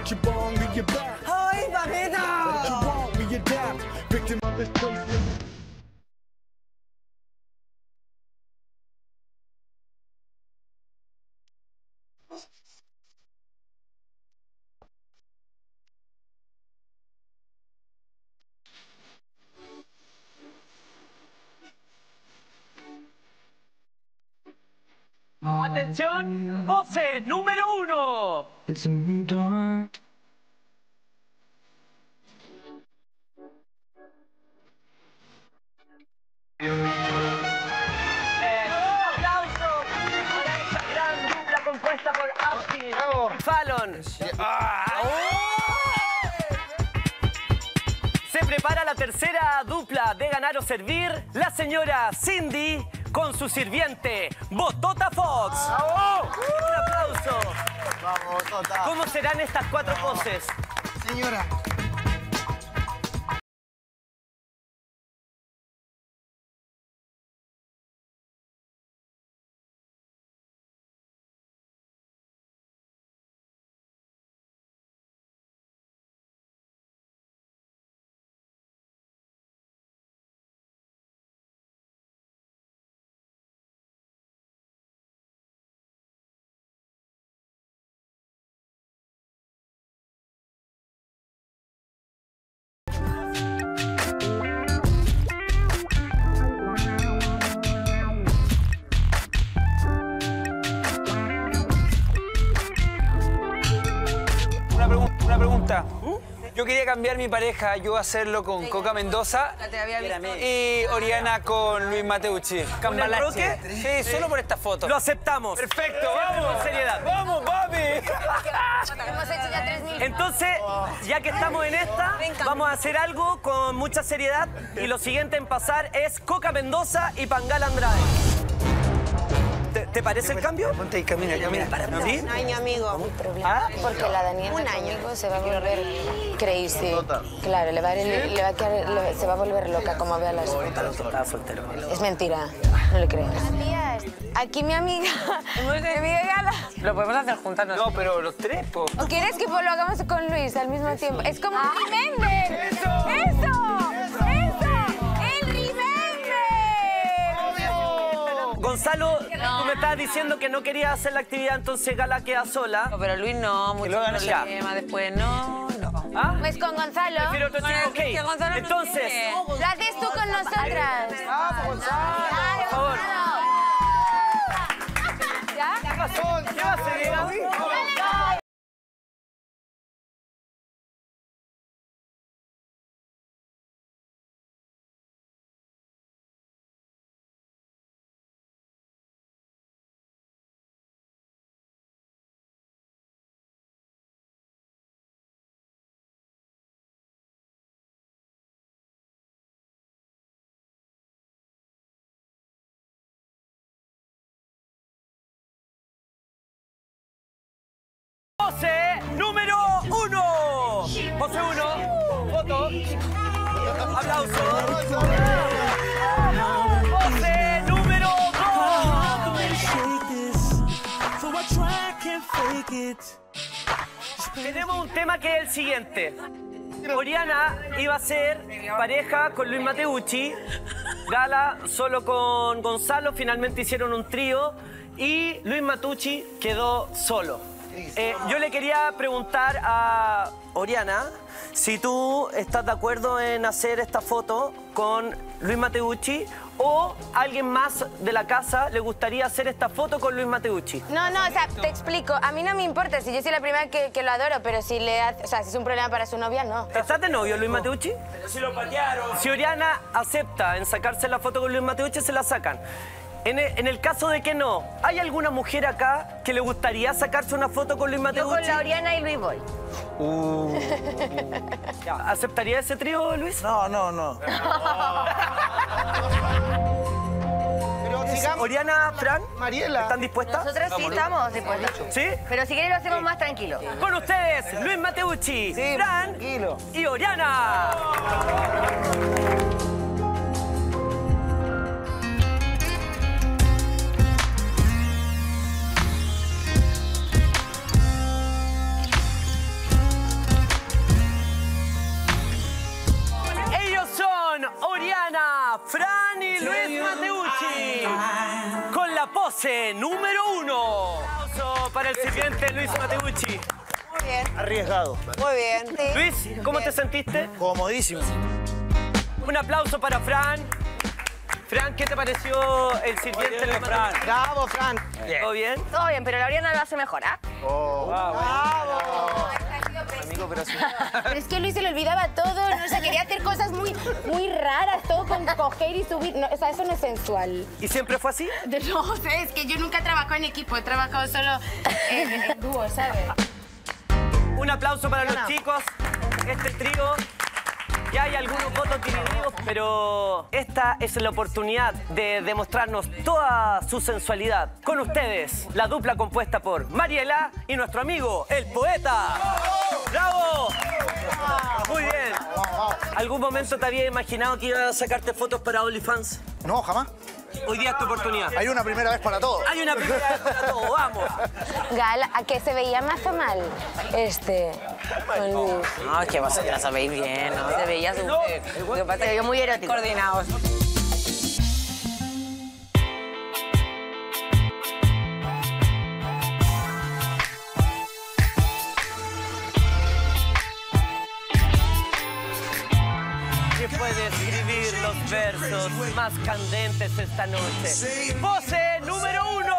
¡Ay, mamita! Atención, pose número uno. ¡Aplauso para esta gran dupla compuesta por Austin Fallon! Se prepara la tercera dupla de ganar o servir, la señora Cindy con su sirviente Botota Fox. ¡Un aplauso! Vamos, Botota. ¿Cómo serán estas cuatro poses? Señora. Una, pregun- una pregunta. Yo quería cambiar mi pareja, yo hacerlo con Coca Mendoza y Oriana con Luis Mateucci. ¿Un enroque? Sí, solo por esta foto. Lo aceptamos. Perfecto, vamos. Con seriedad. ¡Vamos, papi! Hemos hecho ya tres mil. Entonces, ya que estamos en esta, vamos a hacer algo con mucha seriedad. Y lo siguiente en pasar es Coca Mendoza y Pangal Andrade. ¿Te, te parece el cambio? Ponte ahí, camina, camina. ¿Sí? Un año, amigo. Un problema, porque la Daniela Un año. conmigo se va a volver crazy. Claro, le va a, le, le va a quedar- le- se va a volver loca como vea las fotos. Estaba soltero. Es mentira, no le creas. Aquí mi amiga, mi amiga Gala. Lo podemos hacer juntas, ¿no? No, pero los tres, po. ¿O quieres que pues, lo hagamos con Luis al mismo tiempo? Es como un remember. ¡Eso! ¡Eso! ¡Eso! ¡El remember! Gonzalo, tú me estabas diciendo que no querías hacer la actividad, entonces Gala queda sola. No, pero Luis no, mucho lo hagan ya. problema después, no, no. ¿Ah? Pues con Gonzalo. Prefiero otro Bueno, chico, es que ok. Gonzalo no Entonces, quiere. Lo haces tú con nosotras. ¡Vamos, Gonzalo! por favor. ¿Ya? ¿Qué pasó? ¿Qué va a hacer? aplauso. Pose número dos. Tenemos un tema que es el siguiente. Oriana iba a ser pareja con Luis Mateucci. Gala solo con Gonzalo. Finalmente hicieron un trío. Y Luis Mateucci quedó solo. Eh, yo le quería preguntar a Oriana si tú estás de acuerdo en hacer esta foto con Luis Mateucci o alguien más de la casa le gustaría hacer esta foto con Luis Mateucci. No, no, o sea, te explico. A mí no me importa si yo soy la primera que, que lo adoro, pero si le hace, o sea, si es un problema para su novia, no. ¿Estás de novio, Luis Mateucci? Pero si lo patearon. Si Oriana acepta en sacarse la foto con Luis Mateucci, se la sacan. En el, en el caso de que no, ¿hay alguna mujer acá que le gustaría sacarse una foto con Luis Mateucci? Yo con la Oriana y Luis voy. Uh. ¿Aceptaría ese trío, Luis? No, no, no. Pero sigamos. Oriana, Fran, Mariela. ¿están dispuestas? Nosotros sí estamos dispuestos. ¿Sí? Pero si quieres lo hacemos más tranquilo. Con ustedes, Luis Mateucci, Sí, Fran tranquilo. y Oriana. Ellos son Oriana, Fran y Luis Mateucci. Con la pose número uno. Aplauso para el siguiente Luis Mateucci. Muy bien. Arriesgado. Muy bien. Sí. Luis, ¿cómo te sentiste? Comodísimo. Un aplauso para Fran. Fran, ¿qué te pareció el sirviente Luis Mateucci? Bravo, Fran. ¿Todo bien? Todo bien, pero la Oriana lo hace mejor, ¿ah? Oh. Bravo. Amigo, pero sí. Pero es que a Luis se le olvidaba todo, ¿no? O sea, quería hacer cosas muy, muy raras, todo con coger y subir. No, o sea, eso no es sensual. ¿Y siempre fue así? No sé, es que yo nunca he trabajado en equipo, he trabajado solo en, en dúo, ¿sabes? Un aplauso para los chicos, este trío. Ya hay algunos votos divididos, pero esta es la oportunidad de demostrarnos toda su sensualidad. Con ustedes, la dupla compuesta por Mariela y nuestro amigo, el poeta. ¡Bravo! Muy bien. ¿Algún momento te había imaginado que iba a sacarte fotos para OnlyFans? No, jamás. Hoy día es tu oportunidad. Hay una primera vez para todo. Hay una primera vez para todo, vamos. Gal, ¿a qué se veía más o mal? Este, con Luis. No, es que vosotras sabéis bien, ¿no? Se veía súper. Lo que pasa es que Se vio muy erótico. coordinados. ¿Quién puede escribir los versos más candentes esta noche? ¡Pose número uno!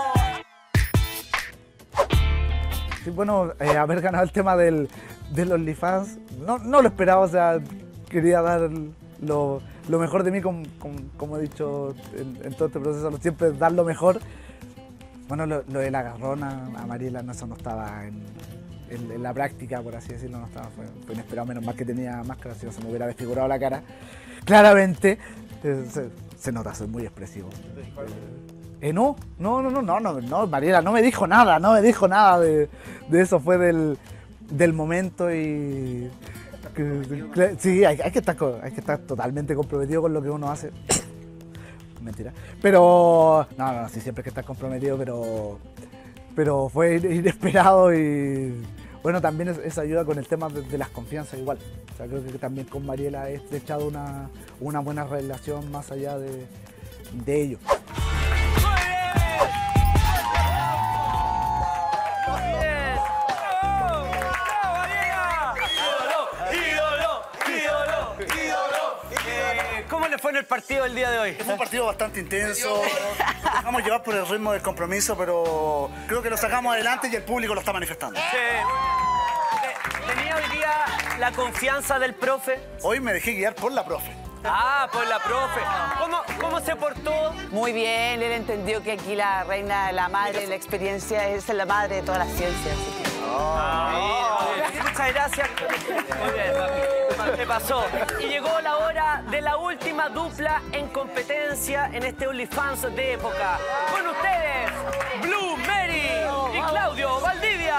Sí, bueno, eh, haber ganado el tema del, del OnlyFans, no, no lo esperaba, o sea, quería dar lo, lo mejor de mí, como, como, como he dicho en, en todo este proceso, siempre dar lo mejor. Bueno, lo, lo del agarrón a, a Mariela, no, eso no estaba en, en, en la práctica, por así decirlo, no estaba, fue, fue inesperado, menos mal que tenía máscara, si no se me hubiera desfigurado la cara. Claramente, eh, se, se nota, soy muy expresivo. Eh, no, no, no, no, no, no, no, Mariela no me dijo nada, no me dijo nada de, de eso, fue del, del momento y... que- sí, hay, hay que estar, co- hay que estar totalmente comprometido con lo que uno hace. Mentira. Pero, no, no, sí, siempre hay que estar comprometido, pero, pero fue inesperado y... Bueno, también es- eso ayuda con el tema de, de las confianzas igual. O sea, creo que también con Mariela he echado una, una buena relación más allá de, de ello. ¡Ídolo! ¡Ídolo! ¡Ídolo! Eh, ¿Cómo le fue en el partido el día de hoy? Fue un partido bastante intenso. Nos dejamos llevar por el ritmo del compromiso, pero creo que lo sacamos adelante y el público lo está manifestando. Sí. Te- ¿Tenía hoy día la confianza del profe? Hoy me dejé guiar por la profe. Ah, por la profe. ¿Cómo, cómo se portó? Muy bien, él entendió que aquí la reina, la madre, la experiencia es la madre de todas las ciencias. así que- Muchas gracias. Muy bien, te pasó. Y llegó la hora de la última dupla en competencia en este OnlyFans de época. Con ustedes, Blue Mary y Claudio Valdivia.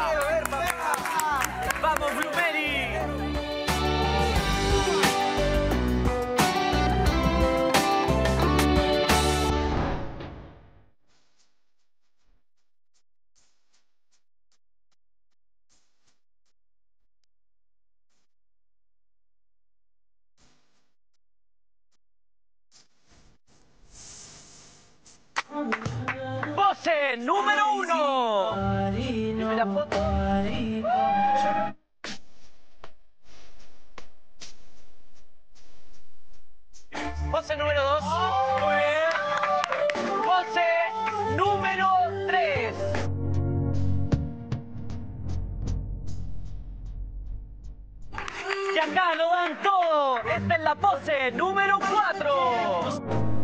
Vamos, Blue Mary. pose número uno. Primera foto. Pose número dos. Muy bien. Pose número tres. Y acá lo dan todo. Esta es la pose número cuatro.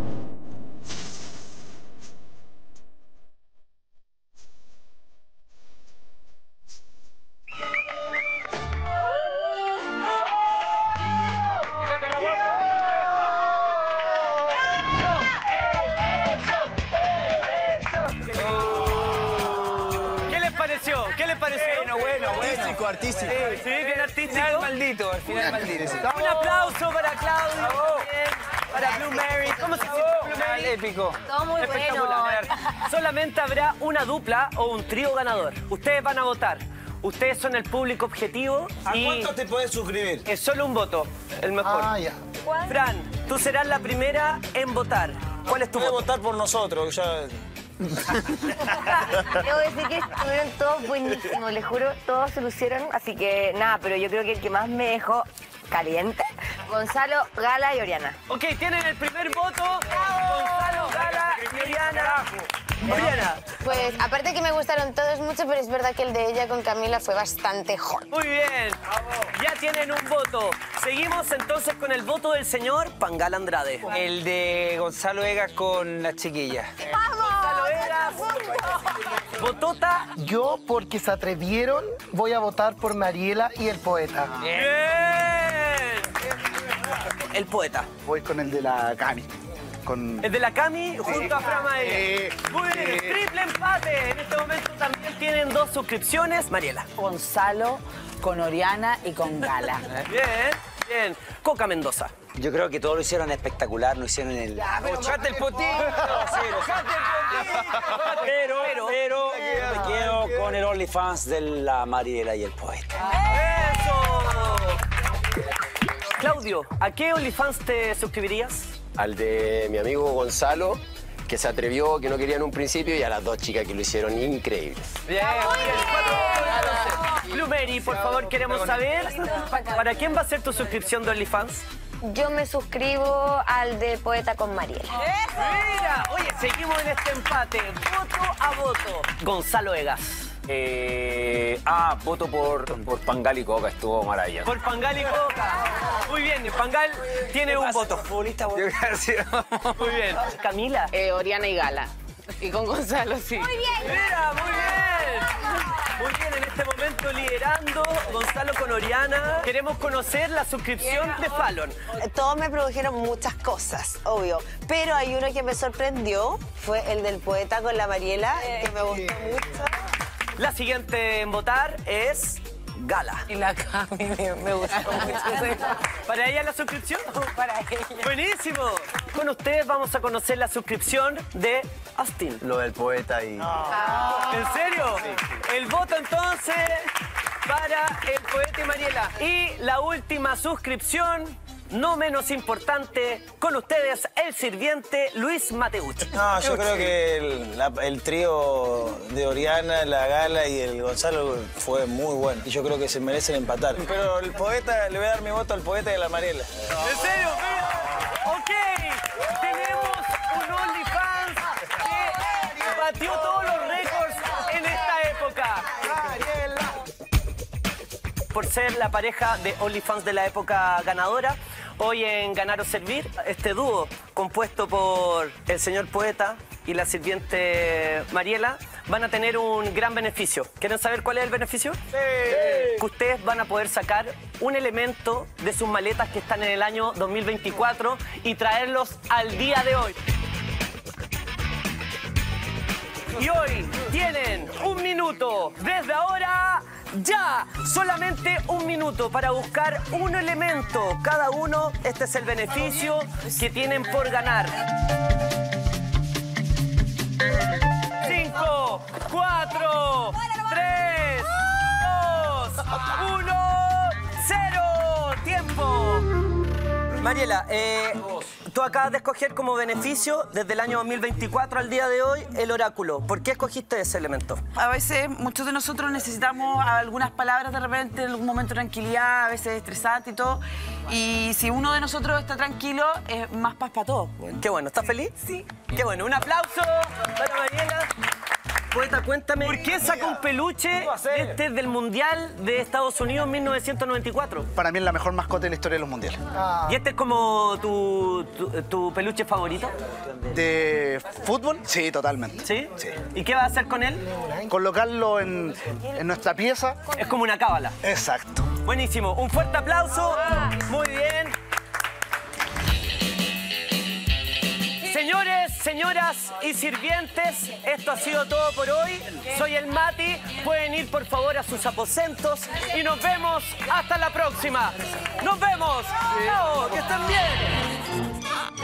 ¿Qué les pareció? ¿Qué les pareció? Bueno, bueno, bueno. Artístico, artístico. Sí, sí, bien artístico. Final maldito, al final maldito. Un aplauso para Claudio, bien, para Blue Mary. ¿Cómo se siente Blue Mary? Épico. Todo muy Espectacular. Solamente habrá una dupla o un trío ganador. Ustedes van a votar. Ustedes son el público objetivo. ¿A y cuánto te podés suscribir? es solo un voto, el mejor. Ah, ya. Fran, tú serás la primera en votar. ¿Cuál es tu Puedes voto? votar por nosotros, ya... Debo decir que estuvieron todos buenísimos, les juro, todos se lucieron, así que nada, pero yo creo que el que más me dejó caliente, Gonzalo, Gala y Oriana. Ok, tienen el primer voto. Gonzalo, Gala y Oriana. Oriana. Pues aparte que me gustaron todos mucho, pero es verdad que el de ella con Camila fue bastante hot. Muy bien. Ya tienen un voto. Seguimos entonces con el voto del señor Pangal Andrade. El de Gonzalo Vegas con las chiquillas. Gonzalo Vegas. Votota. Yo, porque se atrevieron, voy a votar por Mariela y el poeta. Bien. El poeta. Voy con el de la Cami. Con... El de la Cami junto a Fran Mael. Sí. Muy bien, Sí. triple empate. En este momento también tienen dos suscripciones. Mariela. Gonzalo con Oriana y con Gala. Bien, bien. Coca Mendoza. Yo creo que todos lo hicieron espectacular, lo hicieron en el... ¡Echate el potito! Pero, pero, pero, me quedo con el OnlyFans de la Mariela y el poeta. ¡Eso! Claudio, ¿a qué OnlyFans te suscribirías? Al de mi amigo Gonzalo, que se atrevió, que no quería en un principio, y a las dos chicas que lo hicieron increíbles. Bien, Blue Mary, por favor, queremos saber, ¿para quién va a ser tu suscripción de OnlyFans? Yo me suscribo al de Poeta con Mariela. Mira, oye, seguimos en este empate, voto a voto. Gonzalo Vegas. Eh, ah, voto por, por Pangal y Coca, estuvo maravilloso. Por Pangal y Coca. Muy bien, Pangal tiene un voto. Futbolista, Muy bien. Camila. Eh, Oriana y Gala. Y con Gonzalo, sí. Muy bien. Mira, muy bien. Muy bien, en este momento liderando Gonzalo con Oriana. Queremos conocer la suscripción de Fallon. Todos me produjeron muchas cosas, obvio. Pero hay uno que me sorprendió, fue el del poeta con la Mariela, que me gustó mucho. La siguiente en votar es Gala. Y la Cami me, me gustó mucho. ¿Para ella la suscripción? Para ella. Buenísimo. Con ustedes vamos a conocer la suscripción de Austin. Lo del poeta y... ¿En serio? El voto entonces para el poeta y Mariela. Y la última suscripción, no menos importante, con ustedes el sirviente Luis Mateucci. No, yo creo que el, la- el trío de Oriana, la Gala y el Gonzalo fue muy bueno. Y yo creo que se merecen empatar. Pero el poeta, le voy a dar mi voto al poeta y a la Mariela. ¿En serio? Ok, tenemos un OnlyFans que batió todos los récords en esta época. Por ser la pareja de OnlyFans de la época ganadora, hoy en Ganar o Servir, este dúo compuesto por el señor poeta y la sirviente Mariela van a tener un gran beneficio. ¿Quieren saber cuál es el beneficio? Sí. Que ustedes van a poder sacar un elemento de sus maletas que están en el año dos mil veinticuatro y traerlos al día de hoy. Y hoy tienen un minuto, desde ahora, ya, solamente un minuto para buscar un elemento. Cada uno, este es el beneficio que tienen por ganar. Cinco, cuatro, tres, dos, uno, cero. Tiempo. Mariela, eh, tú acabas de escoger como beneficio desde el año dos mil veinticuatro al día de hoy el oráculo. ¿Por qué escogiste ese elemento? A veces muchos de nosotros necesitamos algunas palabras de repente en algún momento de tranquilidad, a veces estresante y todo. Y si uno de nosotros está tranquilo, es más paz para todos. Qué bueno, ¿estás feliz? Sí. Qué bueno, un aplauso para Mariela. Poeta, cuéntame, ¿por qué saca un peluche este del Mundial de Estados Unidos mil novecientos noventa y cuatro? Para mí es la mejor mascota de la historia de los mundiales. Ah. ¿Y este es como tu, tu, tu peluche favorito? ¿De fútbol? Sí, totalmente. ¿Sí? Sí. ¿Y qué vas a hacer con él? Colocarlo en, en nuestra pieza. Es como una cábala. Exacto. Buenísimo, un fuerte aplauso. Muy bien. Señores, señoras y sirvientes, esto ha sido todo por hoy. Soy el Mati. Pueden ir por favor a sus aposentos y nos vemos hasta la próxima. ¡Nos vemos! ¡Chao! ¡Que estén bien!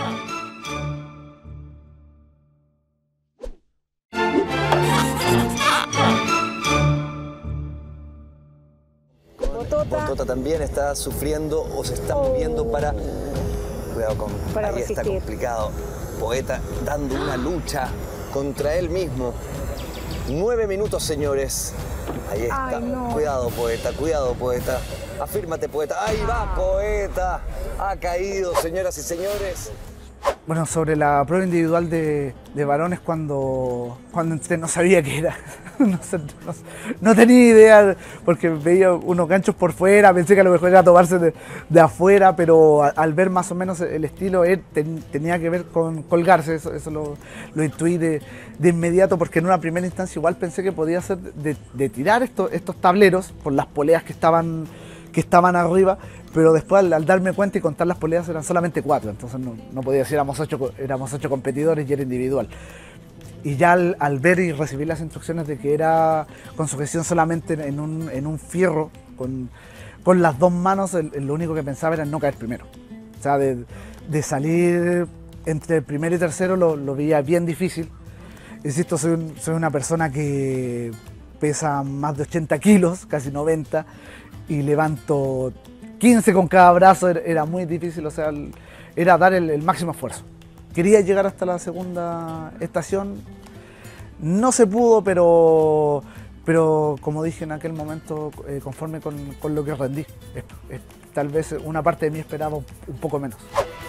Botota también está sufriendo o se está moviendo para... Cuidado con... Para ahí está resistir. complicado. Poeta dando una lucha contra él mismo. Nueve minutos, señores. Ahí está. Ay, no. Cuidado, Poeta, cuidado, Poeta. Afírmate, Poeta. Ahí va, Poeta. Ha caído, señoras y señores. Bueno, sobre la prueba individual de, de varones, cuando, cuando entré no sabía qué era. No, sé, no, no tenía idea, porque veía unos ganchos por fuera, pensé que a lo mejor era tomarse de, de afuera, pero a- al ver más o menos el estilo, él ten- tenía que ver con colgarse, eso, eso lo, lo intuí de, de inmediato, porque en una primera instancia igual pensé que podía ser de, de tirar estos, estos tableros por las poleas que estaban, que estaban arriba, pero después al, al darme cuenta y contar las poleas eran solamente cuatro, entonces no, no podía decir éramos ocho, co- éramos ocho competidores y era individual. Y ya al, al ver y recibir las instrucciones de que era con sujeción solamente en un, en un fierro, con, con las dos manos, el, el- lo único que pensaba era en no caer primero. O sea, de, de salir entre primero y tercero lo, lo veía bien difícil. Insisto, soy, un- soy una persona que pesa más de ochenta kilos, casi noventa, y levanto quince con cada brazo, era, era muy difícil, o sea, el- era dar el, el máximo esfuerzo. Quería llegar hasta la segunda estación, no se pudo, pero, pero como dije en aquel momento, eh, conforme con, con lo que rendí. Es- es- tal vez una parte de mí esperaba un, un poco menos.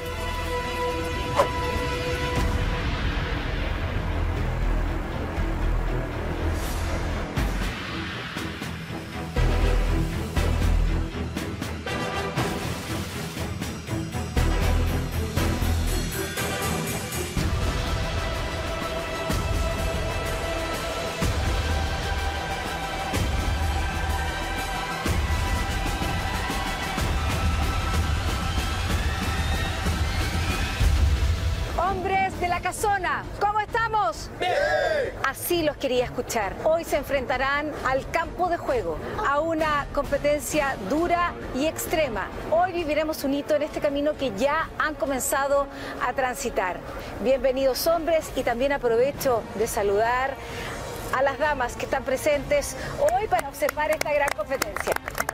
Hombres de la casona, ¿cómo estamos? ¡Bien! Así los quería escuchar. Hoy se enfrentarán al campo de juego, a una competencia dura y extrema. Hoy viviremos un hito en este camino que ya han comenzado a transitar. Bienvenidos hombres, y también aprovecho de saludar a las damas que están presentes hoy para observar esta gran competencia.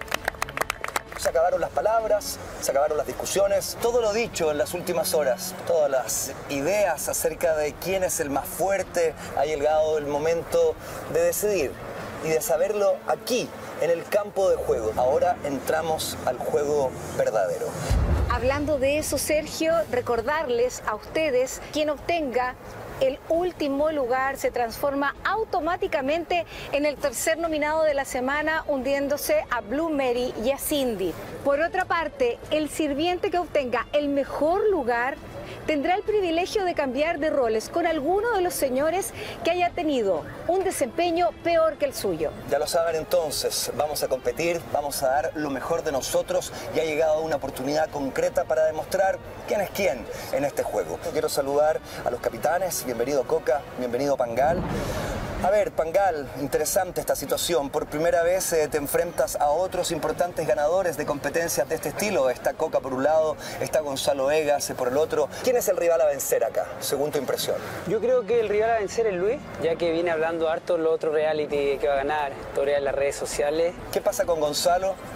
Se acabaron las palabras, se acabaron las discusiones, todo lo dicho en las últimas horas, todas las ideas acerca de quién es el más fuerte, ha llegado el momento de decidir y de saberlo aquí, en el campo de juego. Ahora entramos al juego verdadero. Hablando de eso, Sergio, recordarles a ustedes, quien obtenga el último lugar se transforma automáticamente en el tercer nominado de la semana, hundiéndose a Blue Mary y a Cindy. Por otra parte, el sirviente que obtenga el mejor lugar tendrá el privilegio de cambiar de roles con alguno de los señores que haya tenido un desempeño peor que el suyo. Ya lo saben entonces, vamos a competir, vamos a dar lo mejor de nosotros y ha llegado una oportunidad concreta para demostrar quién es quién en este juego. Quiero saludar a los capitanes, bienvenido Coca, bienvenido Pangal. A ver, Pangal, interesante esta situación. Por primera vez eh, te enfrentas a otros importantes ganadores de competencias de este estilo. Está Coca por un lado, está Gonzalo Egas por el otro. ¿Quién es el rival a vencer acá, según tu impresión? Yo creo que el rival a vencer es Luis, ya que viene hablando harto los otros reality que va a ganar, historia en las redes sociales. ¿Qué pasa con Gonzalo?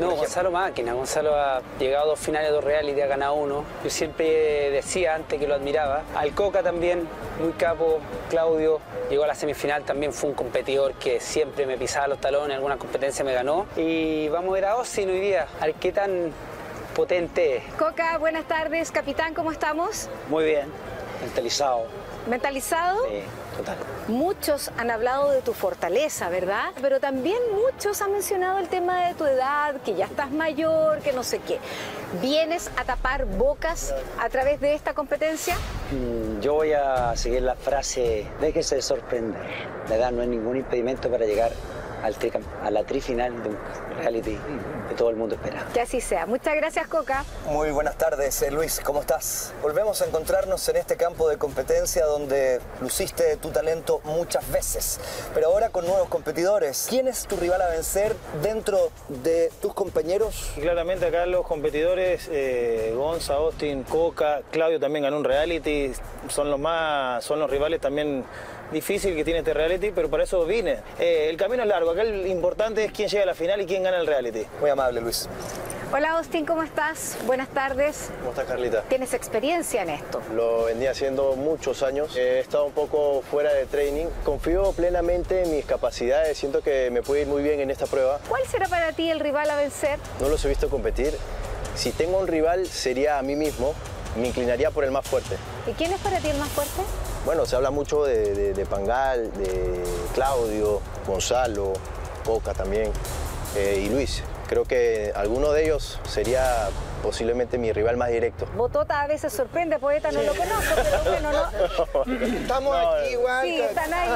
No, Gonzalo máquina. Gonzalo ha llegado a dos finales, dos reality, ha ganado uno. Yo siempre decía antes que lo admiraba. Al Coca también, muy capo. Claudio llegó a la semifinal, también fue un competidor que siempre me pisaba los talones, en alguna competencia me ganó. Y vamos a ver a Austin hoy día, a ver qué tan potente es. Coca, buenas tardes. Capitán, ¿cómo estamos? Muy bien, mentalizado. ¿Mentalizado? Sí, total. Muchos han hablado de tu fortaleza, ¿verdad? Pero también muchos han mencionado el tema de tu edad, que ya estás mayor, que no sé qué. ¿Vienes a tapar bocas a través de esta competencia? Mm, Yo voy a seguir la frase, déjese de sorprender. La edad no es ningún impedimento para llegar al tricam- a la trifinal de un reality que todo el mundo espera. Que así sea. Muchas gracias, Coca. Muy buenas tardes, eh, Luis, ¿cómo estás? Volvemos a encontrarnos en este campo de competencia donde luciste tu talento muchas veces, pero ahora con nuevos competidores. ¿Quién es tu rival a vencer dentro de tus compañeros? Y claramente acá los competidores, eh, Gonza, Austin, Coca, Claudio también ganó un reality, son los más, son los rivales también difícil que tiene este reality, pero para eso vine. Eh, el camino es largo, acá el importante es quién llega a la final y quién gana el reality. Muy amable, Luis. Hola, Austin, ¿cómo estás? Buenas tardes. ¿Cómo estás, Carlita? ¿Tienes experiencia en esto? Lo venía haciendo muchos años. He estado un poco fuera de training. Confío plenamente en mis capacidades. Siento que me puede ir muy bien en esta prueba. ¿Cuál será para ti el rival a vencer? No los he visto competir. Si tengo un rival, sería a mí mismo. Me inclinaría por el más fuerte. ¿Y quién es para ti el más fuerte? Bueno, se habla mucho de, de, de Pangal, de Claudio, Gonzalo, Coca también, eh, y Luis. Creo que alguno de ellos sería posiblemente mi rival más directo. Botota a veces sorprende, Poeta no lo conozco, pero bueno, no. Estamos aquí igual. Sí, están ahí.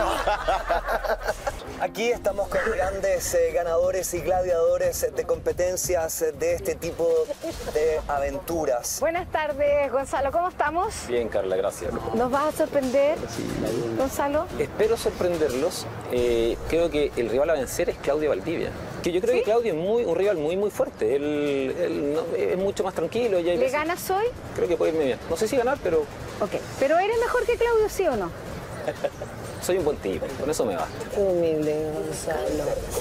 Aquí estamos con grandes eh, ganadores y gladiadores de competencias eh, de este tipo de aventuras. Buenas tardes, Gonzalo, ¿cómo estamos? Bien, Carla, gracias. ¿Nos vas a sorprender, Gonzalo? Espero sorprenderlos. Eh, creo que el rival a vencer es Claudio Valdivia. Que yo creo ¿Sí? que Claudio es muy, un rival muy, muy fuerte. Él, él no- es mucho más tranquilo. Y hay ¿Le veces- ganas hoy? Creo que puede irme bien. No sé si ganar, pero Ok. ¿Pero eres mejor que Claudio, sí o no? soy un buen tipo. Con eso me basta. Qué humilde, Gonzalo.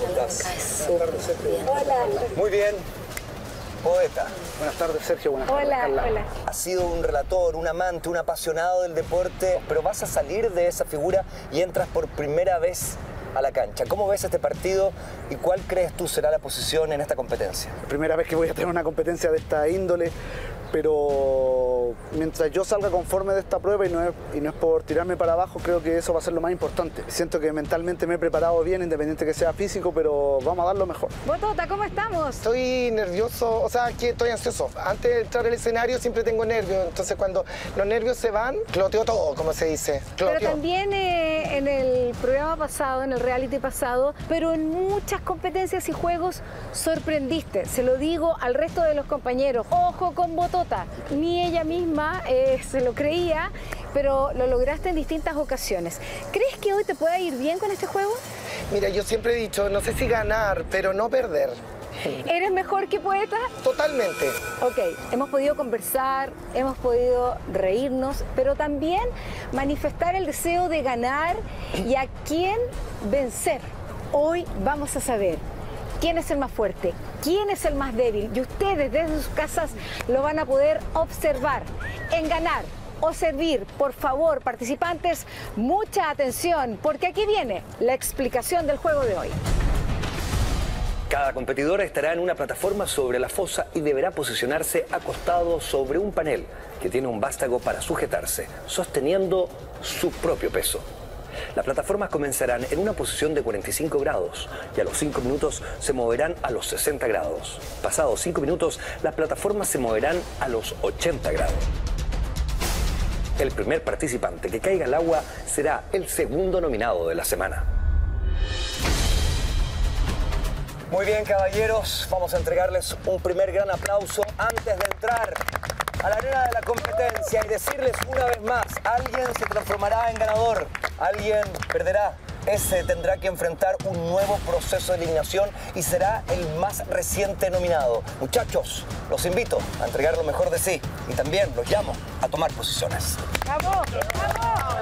Hola. Muy bien. Poeta. Buenas tardes, Sergio. Buenas tardes, Hola, Carla. hola. Has sido un relator, un amante, un apasionado del deporte, pero vas a salir de esa figura y entras por primera vez a la cancha. ¿Cómo ves este partido y cuál crees tú será la posición en esta competencia? Primera vez que voy a tener una competencia de esta índole, pero mientras yo salga conforme de esta prueba y no, es, y no es por tirarme para abajo, creo que eso va a ser lo más importante. Siento que mentalmente me he preparado bien, independiente que sea físico, pero vamos a dar lo mejor. Botota, ¿cómo estamos? Estoy nervioso, o sea, que estoy ansioso. Antes de entrar al escenario siempre tengo nervios, entonces cuando los nervios se van, cloteo todo, como se dice. Pero Cloteo. también eh, en el programa pasado, en el reality pasado, pero en muchas competencias y juegos sorprendiste. Se lo digo al resto de los compañeros. Ojo con Botota. Ni ella misma eh, se lo creía, pero lo lograste en distintas ocasiones. ¿Crees que hoy te pueda ir bien con este juego? Mira, yo siempre he dicho, no sé si ganar, pero no perder. ¿Eres mejor que Poeta? Totalmente. Ok, hemos podido conversar, hemos podido reírnos, pero también manifestar el deseo de ganar y a quién vencer. Hoy vamos a saber quién es el más fuerte, quién es el más débil, y ustedes desde sus casas lo van a poder observar. En Ganar o Servir, por favor, participantes, mucha atención, porque aquí viene la explicación del juego de hoy. Cada competidora estará en una plataforma sobre la fosa y deberá posicionarse acostado sobre un panel que tiene un vástago para sujetarse, sosteniendo su propio peso. Las plataformas comenzarán en una posición de cuarenta y cinco grados y a los cinco minutos se moverán a los sesenta grados. Pasados cinco minutos, las plataformas se moverán a los ochenta grados. El primer participante que caiga al agua será el segundo nominado de la semana. Muy bien, caballeros, vamos a entregarles un primer gran aplauso antes de entrar a la arena de la competencia y decirles una vez más, alguien se transformará en ganador, alguien perderá. Ese tendrá que enfrentar un nuevo proceso de eliminación y será el más reciente nominado. Muchachos, los invito a entregar lo mejor de sí y también los llamo a tomar posiciones. ¡Bravo! ¡Bravo!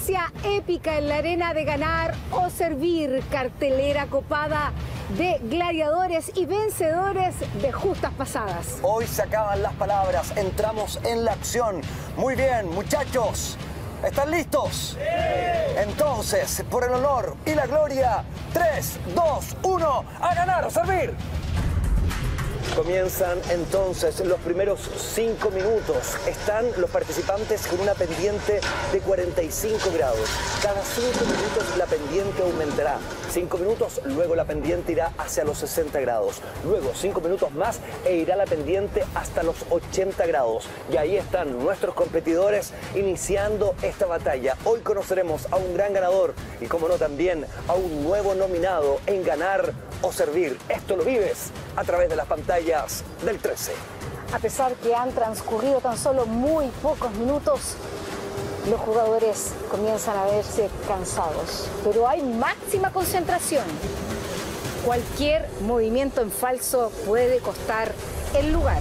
competencia épica en la arena de ganar o servir, cartelera copada de gladiadores y vencedores de justas pasadas. Hoy se acaban las palabras, entramos en la acción. Muy bien, muchachos, ¿están listos? ¡Sí! Entonces, por el honor y la gloria, tres, dos, uno, a ganar o servir. Comienzan entonces los primeros cinco minutos. Están los participantes con una pendiente de cuarenta y cinco grados. Cada cinco minutos la pendiente aumentará. cinco minutos, luego la pendiente irá hacia los sesenta grados. Luego cinco minutos más e irá la pendiente hasta los ochenta grados. Y ahí están nuestros competidores iniciando esta batalla. Hoy conoceremos a un gran ganador y, como no, también a un nuevo nominado en Ganar o Servir. Esto lo vives a través de las pantallas del trece. A pesar que han transcurrido tan solo muy pocos minutos, los jugadores comienzan a verse cansados, pero hay máxima concentración. Cualquier movimiento en falso puede costar el lugar.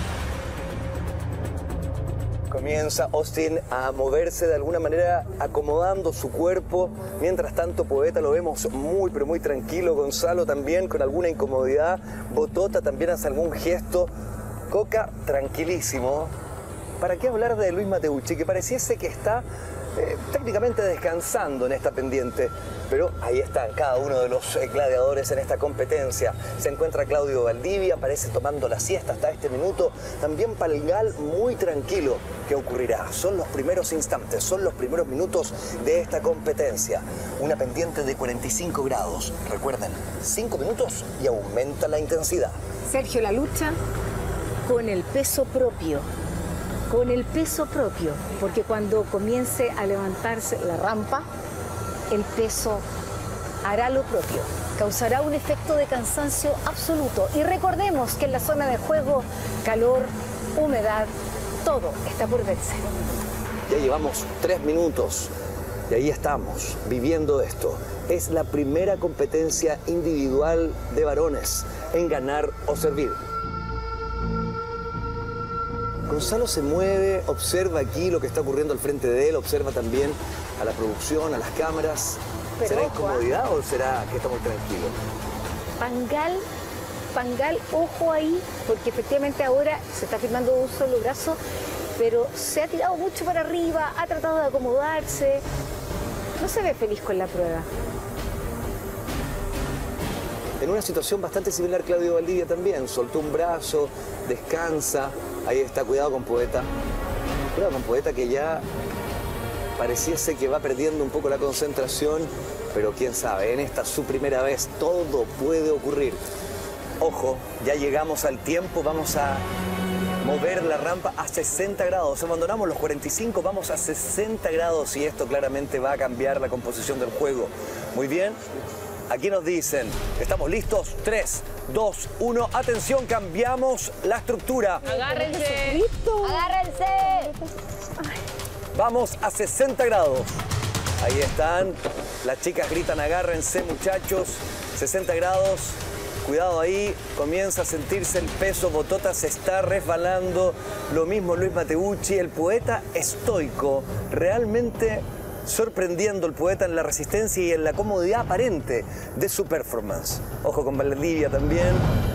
Comienza Austin a moverse de alguna manera, acomodando su cuerpo. Mientras tanto, Poeta lo vemos muy, pero muy tranquilo. Gonzalo también con alguna incomodidad. Botota también hace algún gesto. Coca tranquilísimo. ¿Para qué hablar de Luis Mateucci? Que pareciese que está eh, técnicamente descansando en esta pendiente. Pero ahí están cada uno de los eh, gladiadores en esta competencia. Se encuentra Claudio Valdivia, parece tomando la siesta hasta este minuto. También Pangal muy tranquilo. ¿Qué ocurrirá? Son los primeros instantes, son los primeros minutos de esta competencia. Una pendiente de cuarenta y cinco grados. Recuerden, cinco minutos y aumenta la intensidad. Sergio, la lucha con el peso propio. Con el peso propio, porque cuando comience a levantarse la rampa, el peso hará lo propio, causará un efecto de cansancio absoluto. Y recordemos que en la zona de juego, calor, humedad, todo está por verse. Ya llevamos tres minutos y ahí estamos, viviendo esto. Es la primera competencia individual de varones en Ganar o Servir. Gonzalo se mueve, observa aquí lo que está ocurriendo al frente de él, observa también a la producción, a las cámaras. Pero ¿Será ojo, incomodidad ¿eh? o será que está muy tranquilo? Pangal, Pangal, ojo ahí, porque efectivamente ahora se está firmando un solo brazo, pero se ha tirado mucho para arriba, ha tratado de acomodarse. No se ve feliz con la prueba. En una situación bastante similar, Claudio Valdivia también. Soltó un brazo, descansa. Ahí está, cuidado con Poeta. Cuidado con Poeta, que ya pareciese que va perdiendo un poco la concentración. Pero quién sabe, en esta su primera vez, todo puede ocurrir. Ojo, ya llegamos al tiempo, vamos a mover la rampa a sesenta grados. Abandonamos los cuarenta y cinco, vamos a sesenta grados y esto claramente va a cambiar la composición del juego. Muy bien. Aquí nos dicen, ¿estamos listos? tres, dos, uno, atención, cambiamos la estructura. Agárrense. Agárrense. Vamos a sesenta grados. Ahí están, las chicas gritan, agárrense muchachos, sesenta grados. Cuidado ahí, comienza a sentirse el peso, Botota se está resbalando. Lo mismo Luis Mateucci, el Poeta estoico, realmente sorprendiendo el Poeta en la resistencia y en la comodidad aparente de su performance. Ojo con Valdivia también.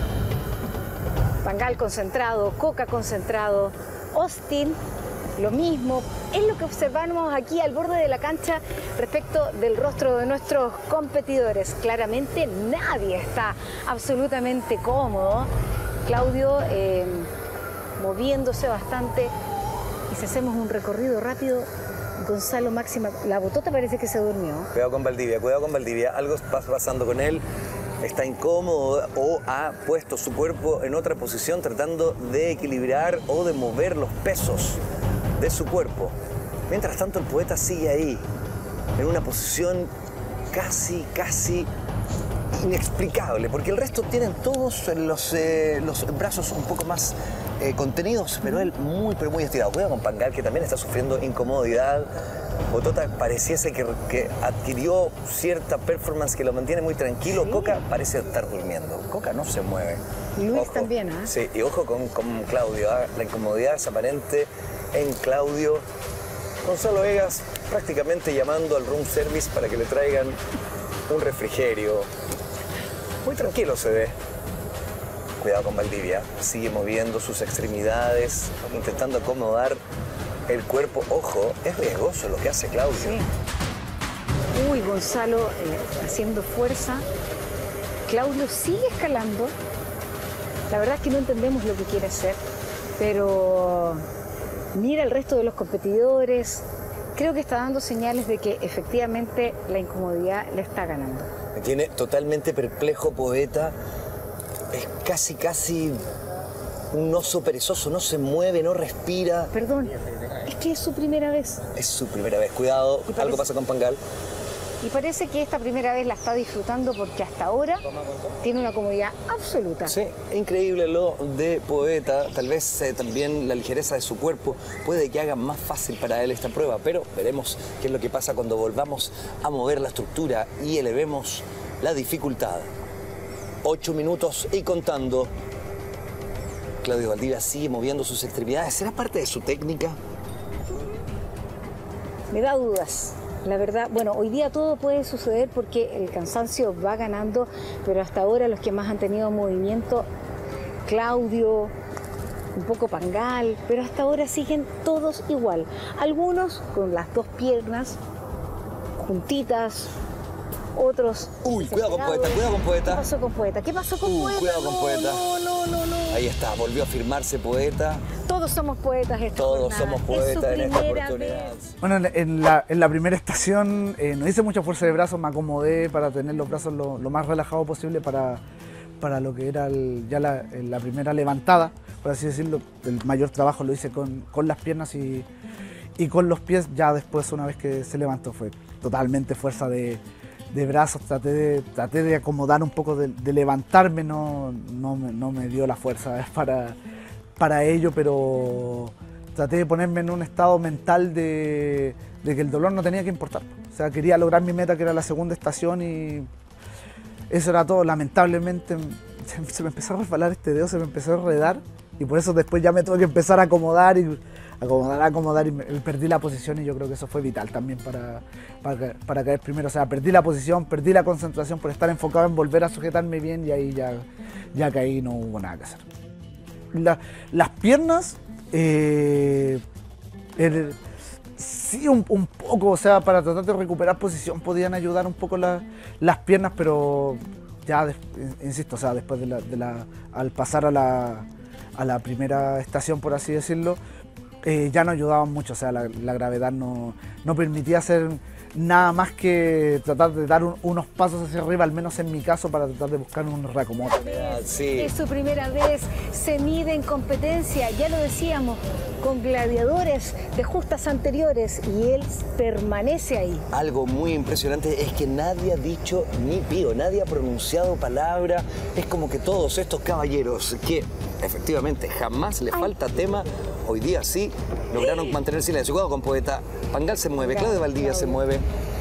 Pangal concentrado, Coca concentrado, Austin lo mismo. Es lo que observamos aquí al borde de la cancha respecto del rostro de nuestros competidores. Claramente nadie está absolutamente cómodo. Claudio eh, moviéndose bastante. Y si hacemos un recorrido rápido, Gonzalo Máxima, la Botota parece que se durmió. Cuidado con Valdivia, cuidado con Valdivia. Algo está pasando con él. Está incómodo o ha puesto su cuerpo en otra posición tratando de equilibrar o de mover los pesos de su cuerpo. Mientras tanto, el Poeta sigue ahí, en una posición casi, casi inexplicable, porque el resto tienen todos los, eh, los brazos un poco más eh, contenidos, pero él muy, pero muy estirado. Cuidado con Pangal, que también está sufriendo incomodidad. Botota pareciese que, que adquirió cierta performance que lo mantiene muy tranquilo. Sí. Coca parece estar durmiendo. Coca no se mueve. Luis ojo. También, ¿eh? Sí, y ojo con, con Claudio. ¿eh? La incomodidad es aparente en Claudio. Gonzalo Vegas prácticamente llamando al room service para que le traigan un refrigerio. Muy tranquilo se ve. Cuidado con Valdivia, sigue moviendo sus extremidades, intentando acomodar el cuerpo. Ojo, es riesgoso lo que hace Claudio. Sí. Uy, Gonzalo eh, haciendo fuerza. Claudio sigue escalando. La verdad es que no entendemos lo que quiere hacer, pero mira el resto de los competidores. Creo que está dando señales de que efectivamente la incomodidad le está ganando. Me tiene totalmente perplejo, Poeta. Es casi, casi un oso perezoso. No se mueve, no respira. Perdón, es que es su primera vez. Es su primera vez. Cuidado, parece... algo pasa con Pangal. Y parece que esta primera vez la está disfrutando porque hasta ahora tiene una comodidad absoluta. Sí, increíble lo de Poeta. Tal vez eh, también la ligereza de su cuerpo puede que haga más fácil para él esta prueba, pero veremos qué es lo que pasa cuando volvamos a mover la estructura y elevemos la dificultad. Ocho minutos y contando. Claudio Valdivia sigue moviendo sus extremidades. ¿Será parte de su técnica? Me da dudas. La verdad, bueno, hoy día todo puede suceder porque el cansancio va ganando, pero hasta ahora los que más han tenido movimiento, Claudio, un poco Pangal, pero hasta ahora siguen todos igual. Algunos con las dos piernas juntitas, otros... Uy, cuidado con Poeta, cuidado con Poeta. ¿Qué pasó con Poeta? ¿Qué pasó con Uy, Poeta? cuidado con no, Poeta. No, no, no, no. Ahí está, volvió a firmarse Poeta. Todos somos poetas esta Todos jornada. somos poetas en esta oportunidad. Vez. Bueno, en, en, la, en la primera estación eh, no hice mucha fuerza de brazos, me acomodé para tener los brazos lo, lo más relajados posible para, para lo que era el, ya la, la primera levantada, por así decirlo. El mayor trabajo lo hice con, con las piernas y, y con los pies. Ya después, una vez que se levantó, fue totalmente fuerza de, de brazos. Traté de, traté de acomodar un poco, de, de levantarme, no, no, me, no me dio la fuerza para, para ello, pero traté de ponerme en un estado mental de, de que el dolor no tenía que importar. O sea, quería lograr mi meta, que era la segunda estación, y eso era todo. Lamentablemente se, se me empezó a resbalar este dedo, se me empezó a enredar, y por eso después ya me tuve que empezar a acomodar y acomodar, acomodar y, me, y perdí la posición, y yo creo que eso fue vital también para, para, para caer primero. O sea, perdí la posición, perdí la concentración por estar enfocado en volver a sujetarme bien, y ahí ya, ya caí, no hubo nada que hacer. La, las piernas, eh, el, sí, un, un poco, o sea, para tratar de recuperar posición podían ayudar un poco la, las piernas, pero ya, de, insisto, o sea, después de la, de la, al pasar a la, a la primera estación, por así decirlo, eh, ya no ayudaban mucho. O sea, la, la gravedad no, no permitía hacer nada más que tratar de dar un, unos pasos hacia arriba, al menos en mi caso, para tratar de buscar un reacomodo. Sí. Es su primera vez, se mide en competencia, ya lo decíamos, con gladiadores de justas anteriores, y él permanece ahí. Algo muy impresionante es que nadie ha dicho ni pío, nadie ha pronunciado palabra. Es como que todos estos caballeros, que efectivamente jamás les falta tema, hoy día sí lograron mantener silencio. Cuidado con Poeta. Pangal se mueve, Claudio Valdivia se mueve.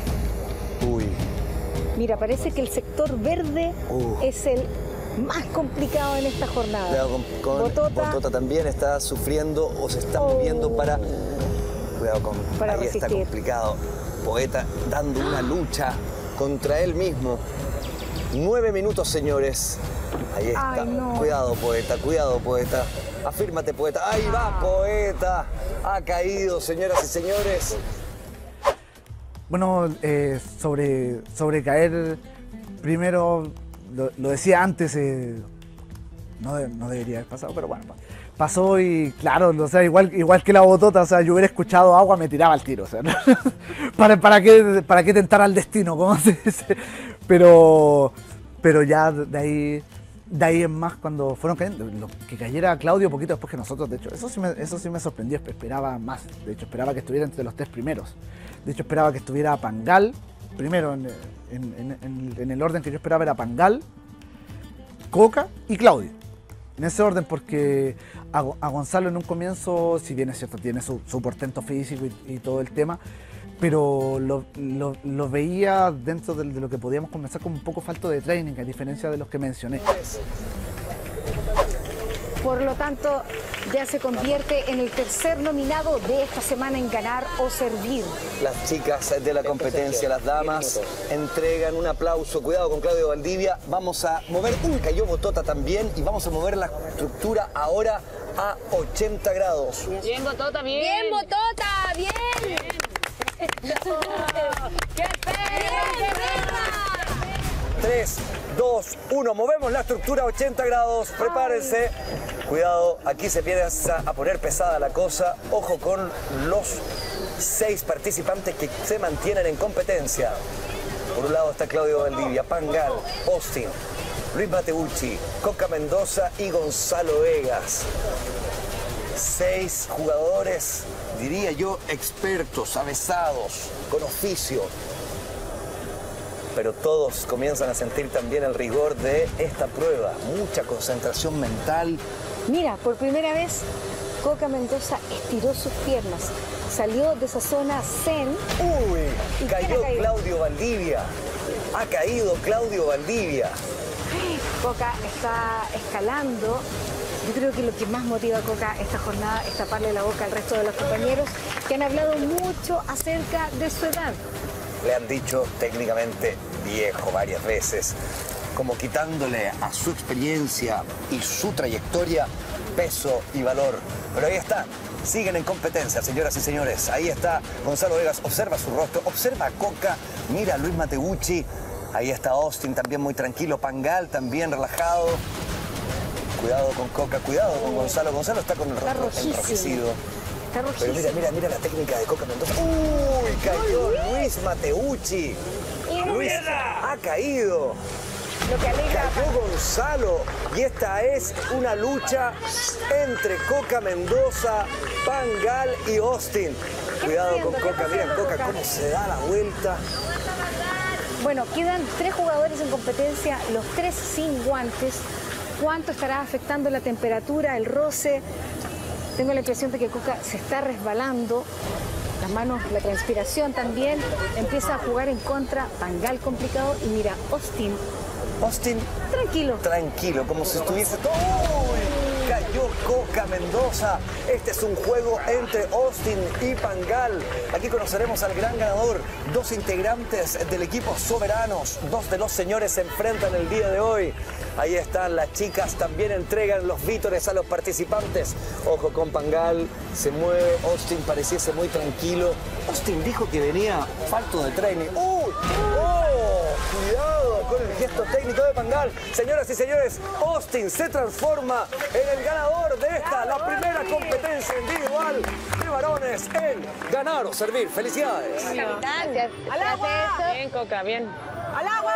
Uy. Mira, parece que el sector verde uh. es el más complicado en esta jornada. Cuidado con, con Botota. Botota también está sufriendo o se está oh. moviendo para... Cuidado con... Para ahí resistir. Está complicado. Poeta dando una lucha contra él mismo. Nueve minutos, señores. Ahí está. Ay, no. Cuidado, Poeta, cuidado, Poeta. Afírmate, Poeta. Ahí va, Poeta. Ha caído, señoras y señores. Bueno, eh, sobre, sobre caer, primero, lo, lo decía antes, eh, no, de, no debería haber pasado, pero bueno, pasó y claro, o sea, igual, igual que la Botota, o sea, yo hubiera escuchado agua, me tiraba al tiro, o sea, ¿no? ¿Para, para, qué, ¿para qué tentar al destino? ¿Cómo se dice? Pero, pero ya de ahí... De ahí en más, cuando fueron cayendo, lo, que cayera Claudio poquito después que nosotros, de hecho, eso sí, me, eso sí me sorprendió, esperaba más. De hecho, esperaba que estuviera entre los tres primeros. De hecho, esperaba que estuviera Pangal, primero en, en, en, en, en el orden que yo esperaba era Pangal, Coca y Claudio. En ese orden, porque a, a Gonzalo en un comienzo, si bien es cierto, tiene su, su portento físico y, y todo el tema, pero lo, lo, lo veía dentro de, de lo que podíamos comenzar como un poco falto de training, a diferencia de los que mencioné. Por lo tanto, ya se convierte en el tercer nominado de esta semana en Ganar o Servir. Las chicas de la competencia, las damas, entregan un aplauso. Cuidado con Claudio Valdivia. Vamos a mover, uy, cayó Botota también, y vamos a mover la estructura ahora a ochenta grados. Bien, Botota, bien. Bien, Botota, bien. ¡Qué perra! tres, dos, uno. Movemos la estructura a ochenta grados. Prepárense. Cuidado, aquí se empieza a poner pesada la cosa. Ojo con los seis participantes que se mantienen en competencia. Por un lado está Claudio Valdivia, Pangal, Austin, Luis Mateucci, Coca Mendoza y Gonzalo Vegas. Seis jugadores, diría yo, expertos, avesados, con oficio. Pero todos comienzan a sentir también el rigor de esta prueba. Mucha concentración mental. Mira, por primera vez, Coca Mendoza estiró sus piernas. Salió de esa zona zen. Uy, cayó Claudio Valdivia. Ha caído Claudio Valdivia. Coca está escalando. Yo creo que lo que más motiva a Coca esta jornada es taparle la boca al resto de los compañeros que han hablado mucho acerca de su edad. Le han dicho técnicamente viejo varias veces, como quitándole a su experiencia y su trayectoria peso y valor. Pero ahí está, siguen en competencia, señoras y señores. Ahí está Gonzalo Vegas, observa su rostro, observa a Coca, mira a Luis Mateucci. Ahí está Austin también muy tranquilo, Pangal también relajado. Cuidado con Coca, cuidado con Gonzalo. Gonzalo está con el rostro enrojecido. Está rojísimo. Pero mira, mira, mira la técnica de Coca Mendoza. ¡Uy! Cayó Luis Mateucci. Luis ha caído. Lo que alegra cayó Gonzalo. Y esta es una lucha entre Coca Mendoza, Pangal y Austin. Cuidado con Coca. Mira Coca cómo se da la vuelta. Bueno, quedan tres jugadores en competencia, los tres sin guantes. ¿Cuánto estará afectando la temperatura, el roce? Tengo la impresión de que Coca se está resbalando. Las manos, la transpiración también. Empieza a jugar en contra. Pangal complicado. Y mira, Austin. Austin. Tranquilo. Tranquilo, como si estuviese todo. ¡Uy! Cayó Coca Mendoza. Este es un juego entre Austin y Pangal. Aquí conoceremos al gran ganador. Dos integrantes del equipo Soberanos. Dos de los señores se enfrentan el día de hoy. Ahí están las chicas, también entregan los vítores a los participantes. Ojo con Pangal, se mueve. Austin pareciese muy tranquilo. Austin dijo que venía falto de training. ¡Uy! ¡Oh! Cuidado con el gesto técnico de Pangal. Señoras y señores, Austin se transforma en el ganador de esta, la primera competencia individual de varones en Ganar o Servir. ¡Felicidades! Gracias. ¡Al agua! Bien, Coca, bien. ¡Al agua!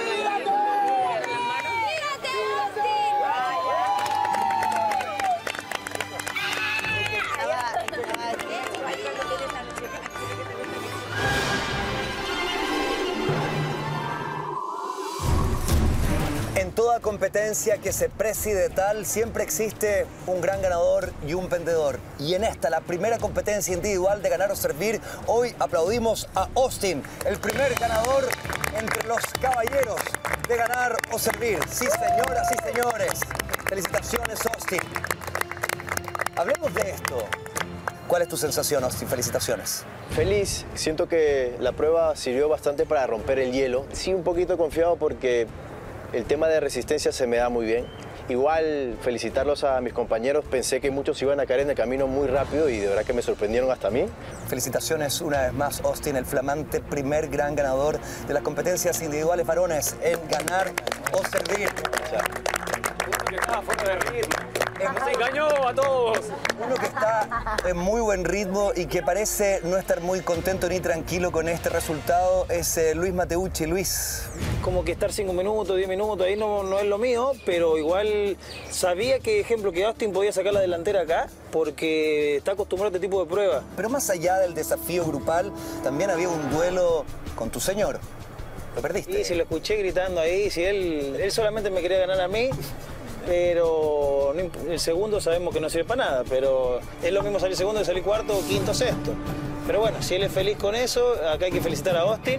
En toda competencia que se preside tal, siempre existe un gran ganador y un perdedor. Y en esta, la primera competencia individual de Ganar o Servir, hoy aplaudimos a Austin, el primer ganador entre los caballeros de Ganar o Servir. Sí, señoras y señores. Felicitaciones, Austin. Hablemos de esto. ¿Cuál es tu sensación, Austin? Felicitaciones. Feliz, siento que la prueba sirvió bastante para romper el hielo. Sí, un poquito confiado porque el tema de resistencia se me da muy bien. Igual felicitarlos a mis compañeros, pensé que muchos iban a caer en el camino muy rápido y de verdad que me sorprendieron hasta a mí. Felicitaciones una vez más, Austin, el flamante primer gran ganador de las competencias individuales varones en Ganar o Servir. Se engañó a todos. Uno que está en muy buen ritmo y que parece no estar muy contento ni tranquilo con este resultado es eh, Luis Mateucci. Luis. Como que estar cinco minutos, diez minutos, ahí no, no es lo mío, pero igual sabía que, ejemplo, que Austin podía sacar la delantera acá porque está acostumbrado a este tipo de pruebas. Pero más allá del desafío grupal, también había un duelo con tu señor. ¿Lo perdiste? Sí, sí, lo escuché gritando ahí, si él, él solamente me quería ganar a mí. Pero el segundo sabemos que no sirve para nada, pero es lo mismo salir segundo que salir cuarto, quinto, sexto. Pero bueno, si él es feliz con eso, acá hay que felicitar a Austin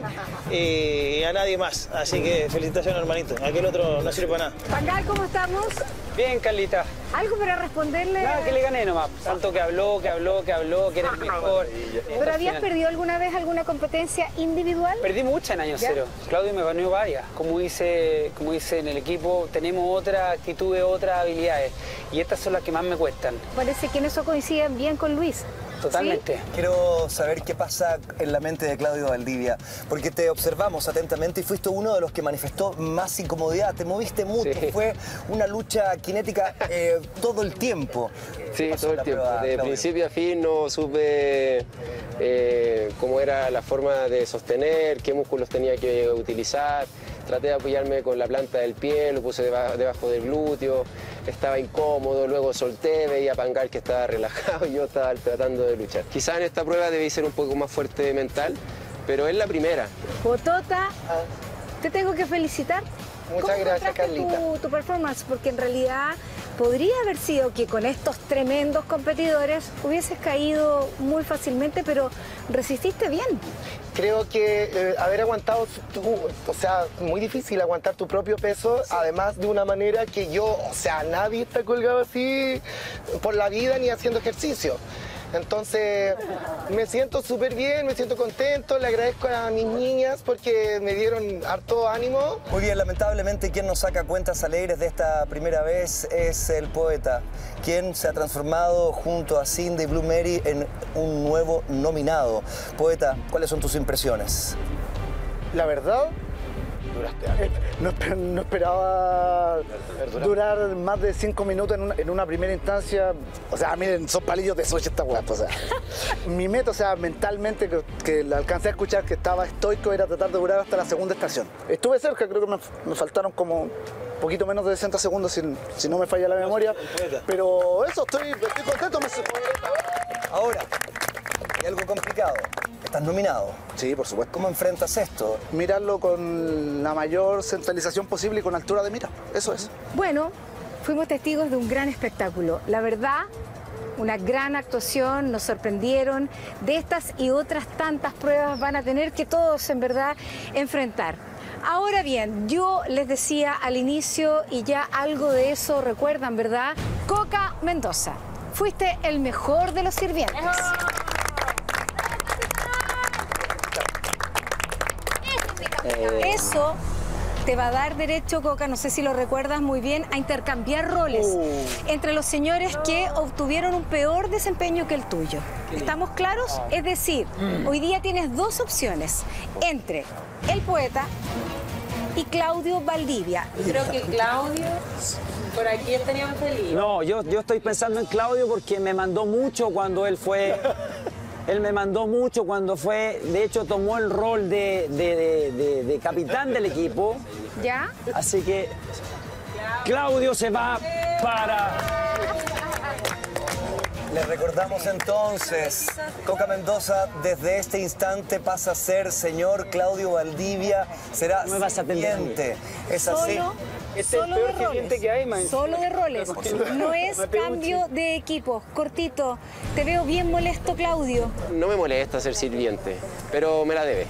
y a nadie más. Así que felicitaciones, hermanito. Aquel otro no sirve para nada. Pangal, ¿cómo estamos? Bien, Carlita. ¿Algo para responderle? Nada, que le gané nomás. Tanto que habló, que habló, que habló, que era el mejor. ¿Pero habías perdido alguna vez alguna competencia individual? Perdí muchas en año ¿Ya? cero. Claudio me ganó varias. Como dice, como dice en el equipo, tenemos otra actitud, otras habilidades. Y estas son las que más me cuestan. Parece que en eso coinciden bien con Luis. Totalmente. Quiero saber qué pasa en la mente de Claudio Valdivia, porque te observamos atentamente y fuiste uno de los que manifestó más incomodidad. Te moviste mucho, Sí. fue una lucha cinética eh, todo el tiempo. Sí, Pasó todo el la tiempo. prueba, De Claudio. principio a fin no supe eh, cómo era la forma de sostener, qué músculos tenía que utilizar. Traté de apoyarme con la planta del pie, lo puse deba- debajo del glúteo, estaba incómodo, luego solté, veía a Pangal que estaba relajado y yo estaba tratando de luchar. Quizás en esta prueba debí ser un poco más fuerte mental, pero es la primera. Botota, te tengo que felicitar. Muchas ¿Cómo gracias, encontraste Carlita. Tu, tu performance, porque en realidad podría haber sido que con estos tremendos competidores hubieses caído muy fácilmente, pero resististe bien. Creo que eh, haber aguantado, tu, o sea, muy difícil aguantar tu propio peso, además de una manera que yo, o sea, nadie está colgado así por la vida ni haciendo ejercicio. Entonces, me siento súper bien, me siento contento, le agradezco a mis niñas porque me dieron harto ánimo. Muy bien, lamentablemente quien nos saca cuentas alegres de esta primera vez es el poeta, quien se ha transformado junto a Cindy Blue Mary en un nuevo nominado. Poeta, ¿cuáles son tus impresiones? La verdad, Eh, No, esper- no esperaba durar más de cinco minutos en una, en una primera instancia. O sea, miren, son palillos de sushi esta weá. O sea, mi meta, o sea, mentalmente, que, que la alcancé a escuchar que estaba estoico, era tratar de durar hasta la segunda estación. Estuve cerca, creo que me, me faltaron como un poquito menos de sesenta segundos, si, si no me falla la memoria. Pero eso, estoy, estoy contento. Me... Ahora, hay algo complicado. Estás nominado. Sí, por supuesto. ¿Cómo enfrentas esto? Mirarlo con la mayor centralización posible y con altura de mira. Eso es. Bueno, fuimos testigos de un gran espectáculo. La verdad, una gran actuación, nos sorprendieron. De estas y otras tantas pruebas van a tener que todos, en verdad, enfrentar. Ahora bien, yo les decía al inicio, y ya algo de eso recuerdan, ¿verdad? Coca Mendoza, fuiste el mejor de los sirvientes. Eso te va a dar derecho, Coca, no sé si lo recuerdas muy bien, a intercambiar roles entre los señores que obtuvieron un peor desempeño que el tuyo. ¿Estamos claros? Es decir, hoy día tienes dos opciones entre el poeta y Claudio Valdivia. Creo que Claudio, por aquí estaría más feliz. No, yo, yo estoy pensando en Claudio porque me mandó mucho cuando él fue... Él me mandó mucho cuando fue... De hecho, tomó el rol de, de, de, de, de capitán del equipo. ¿Ya? Así que Claudio se va para... Les recordamos entonces, Coca Mendoza desde este instante pasa a ser señor Claudio Valdivia, será No me vas a atender a mí. siguiente. Es así. Solo, Este es el solo peor de roles. sirviente que hay, man. Solo de roles. No es cambio de equipo. Cortito. Te veo bien molesto, Claudio. No me molesta ser sirviente, pero me la debe.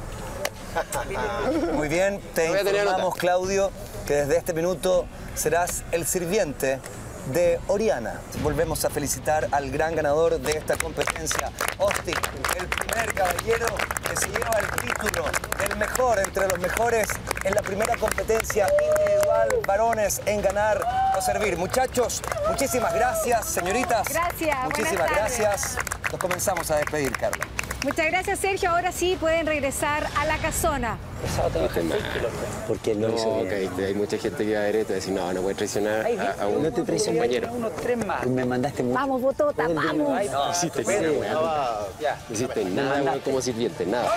Muy bien, te No voy a tener informamos, nota. Claudio, que desde este minuto serás el sirviente de Oriana. Volvemos a felicitar al gran ganador de esta competencia, Austin, el primer caballero que se lleva el título del mejor entre los mejores en la primera competencia individual varones en ganar o servir. Muchachos, muchísimas gracias, señoritas. Gracias, Muchísimas buenas tardes. gracias. Nos comenzamos a despedir, Carla. Muchas gracias, Sergio. Ahora sí pueden regresar a la casona. Porque no, lo hizo bien. Caíste. Hay mucha gente que va a ver esto y decir, no, no puede traicionar a, a un No te traicioné. compañero. Unos tres más. Me mandaste mucho. Vamos, Botota, vamos. No hiciste nada, weón. Ya. No hiciste nada, weón, como sirviente, nada.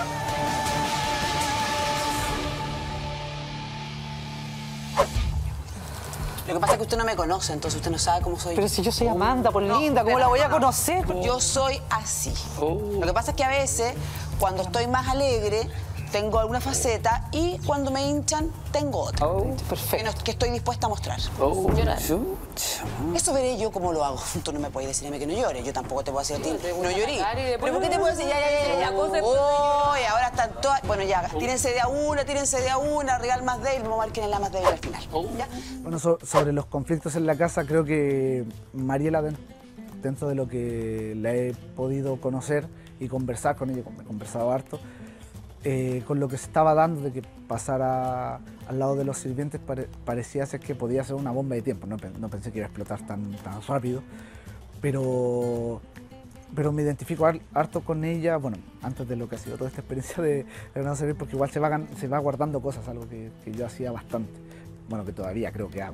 Lo que pasa es que usted no me conoce, entonces usted no sabe cómo soy. Pero si yo soy Amanda, por linda, ¿cómo la voy a conocer? Yo soy así. Oh. Lo que pasa es que a veces, cuando estoy más alegre, tengo alguna faceta y cuando me hinchan, tengo otra. Oh, perfecto. Que, no- que estoy dispuesta a mostrar. Oh, Llorar. chucha. Eso veré yo cómo lo hago. Tú no me puedes decir a mí que no llores. Yo tampoco te puedo decir a ti, no llorí. ¿Pero por qué te puedo decir? Ya, ya, ya, ya. La cosa es- Oh, y ahora están todas... Bueno, ya, tírense de a una, tírense de a una, Real más débil, vamos a ver quién es la más débil al final. ¿Ya? Bueno, so- sobre los conflictos en la casa, creo que Mariela, den- dentro de lo que la he podido conocer y conversar con ella, he conversado harto, eh, con lo que se estaba dando de que pasara al lado de los sirvientes, pare- parecía ser que podía ser una bomba de tiempo. No, pe- no pensé que iba a explotar tan, tan rápido, pero, pero me identifico har- harto con ella, bueno, antes de lo que ha sido toda esta experiencia de, de no servir, porque igual se va, gan- se va guardando cosas, algo que, que yo hacía bastante, bueno, que todavía creo que hago.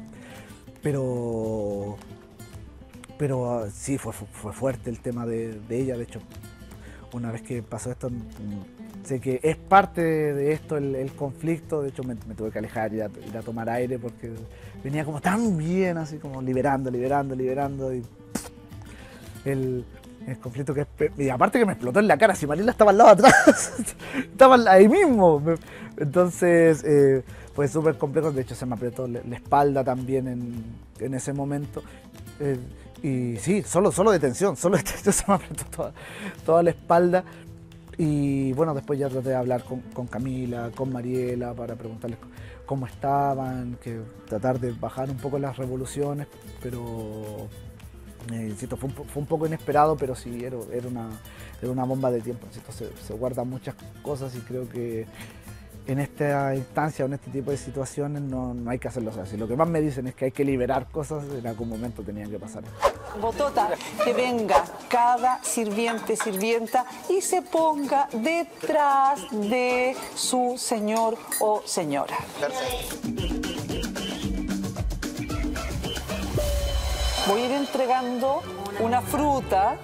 Pero, pero uh, sí, fue, fue fuerte el tema de, de ella. De hecho, una vez que pasó esto, mm, sé que es parte de esto el, el conflicto. De hecho, me, me tuve que alejar y ir a, ir a tomar aire porque venía como tan bien, así como liberando, liberando, liberando. Y el, el conflicto que... Y aparte que me explotó en la cara, si Mariela estaba al lado de atrás, estaba ahí mismo. Entonces... Eh, fue súper complejo, de hecho se me apretó la la espalda también en, en ese momento. Eh, y sí, solo, solo de tensión, solo de tensión se me apretó toda, toda la espalda. Y bueno, después ya traté de hablar con, con Camila, con Mariela, para preguntarles cómo estaban, que tratar de bajar un poco las revoluciones, pero eh, insisto, fue, un, po- fue un poco inesperado, pero sí, era, era, una, era una bomba de tiempo. Insisto, se, se guardan muchas cosas y creo que en esta instancia o en este tipo de situaciones no, no hay que hacerlo así. Lo que más me dicen es que hay que liberar cosas, en algún momento tenían que pasar. Botota, que venga cada sirviente, sirvienta y se ponga detrás de su señor o señora. Voy a ir entregando una fruta.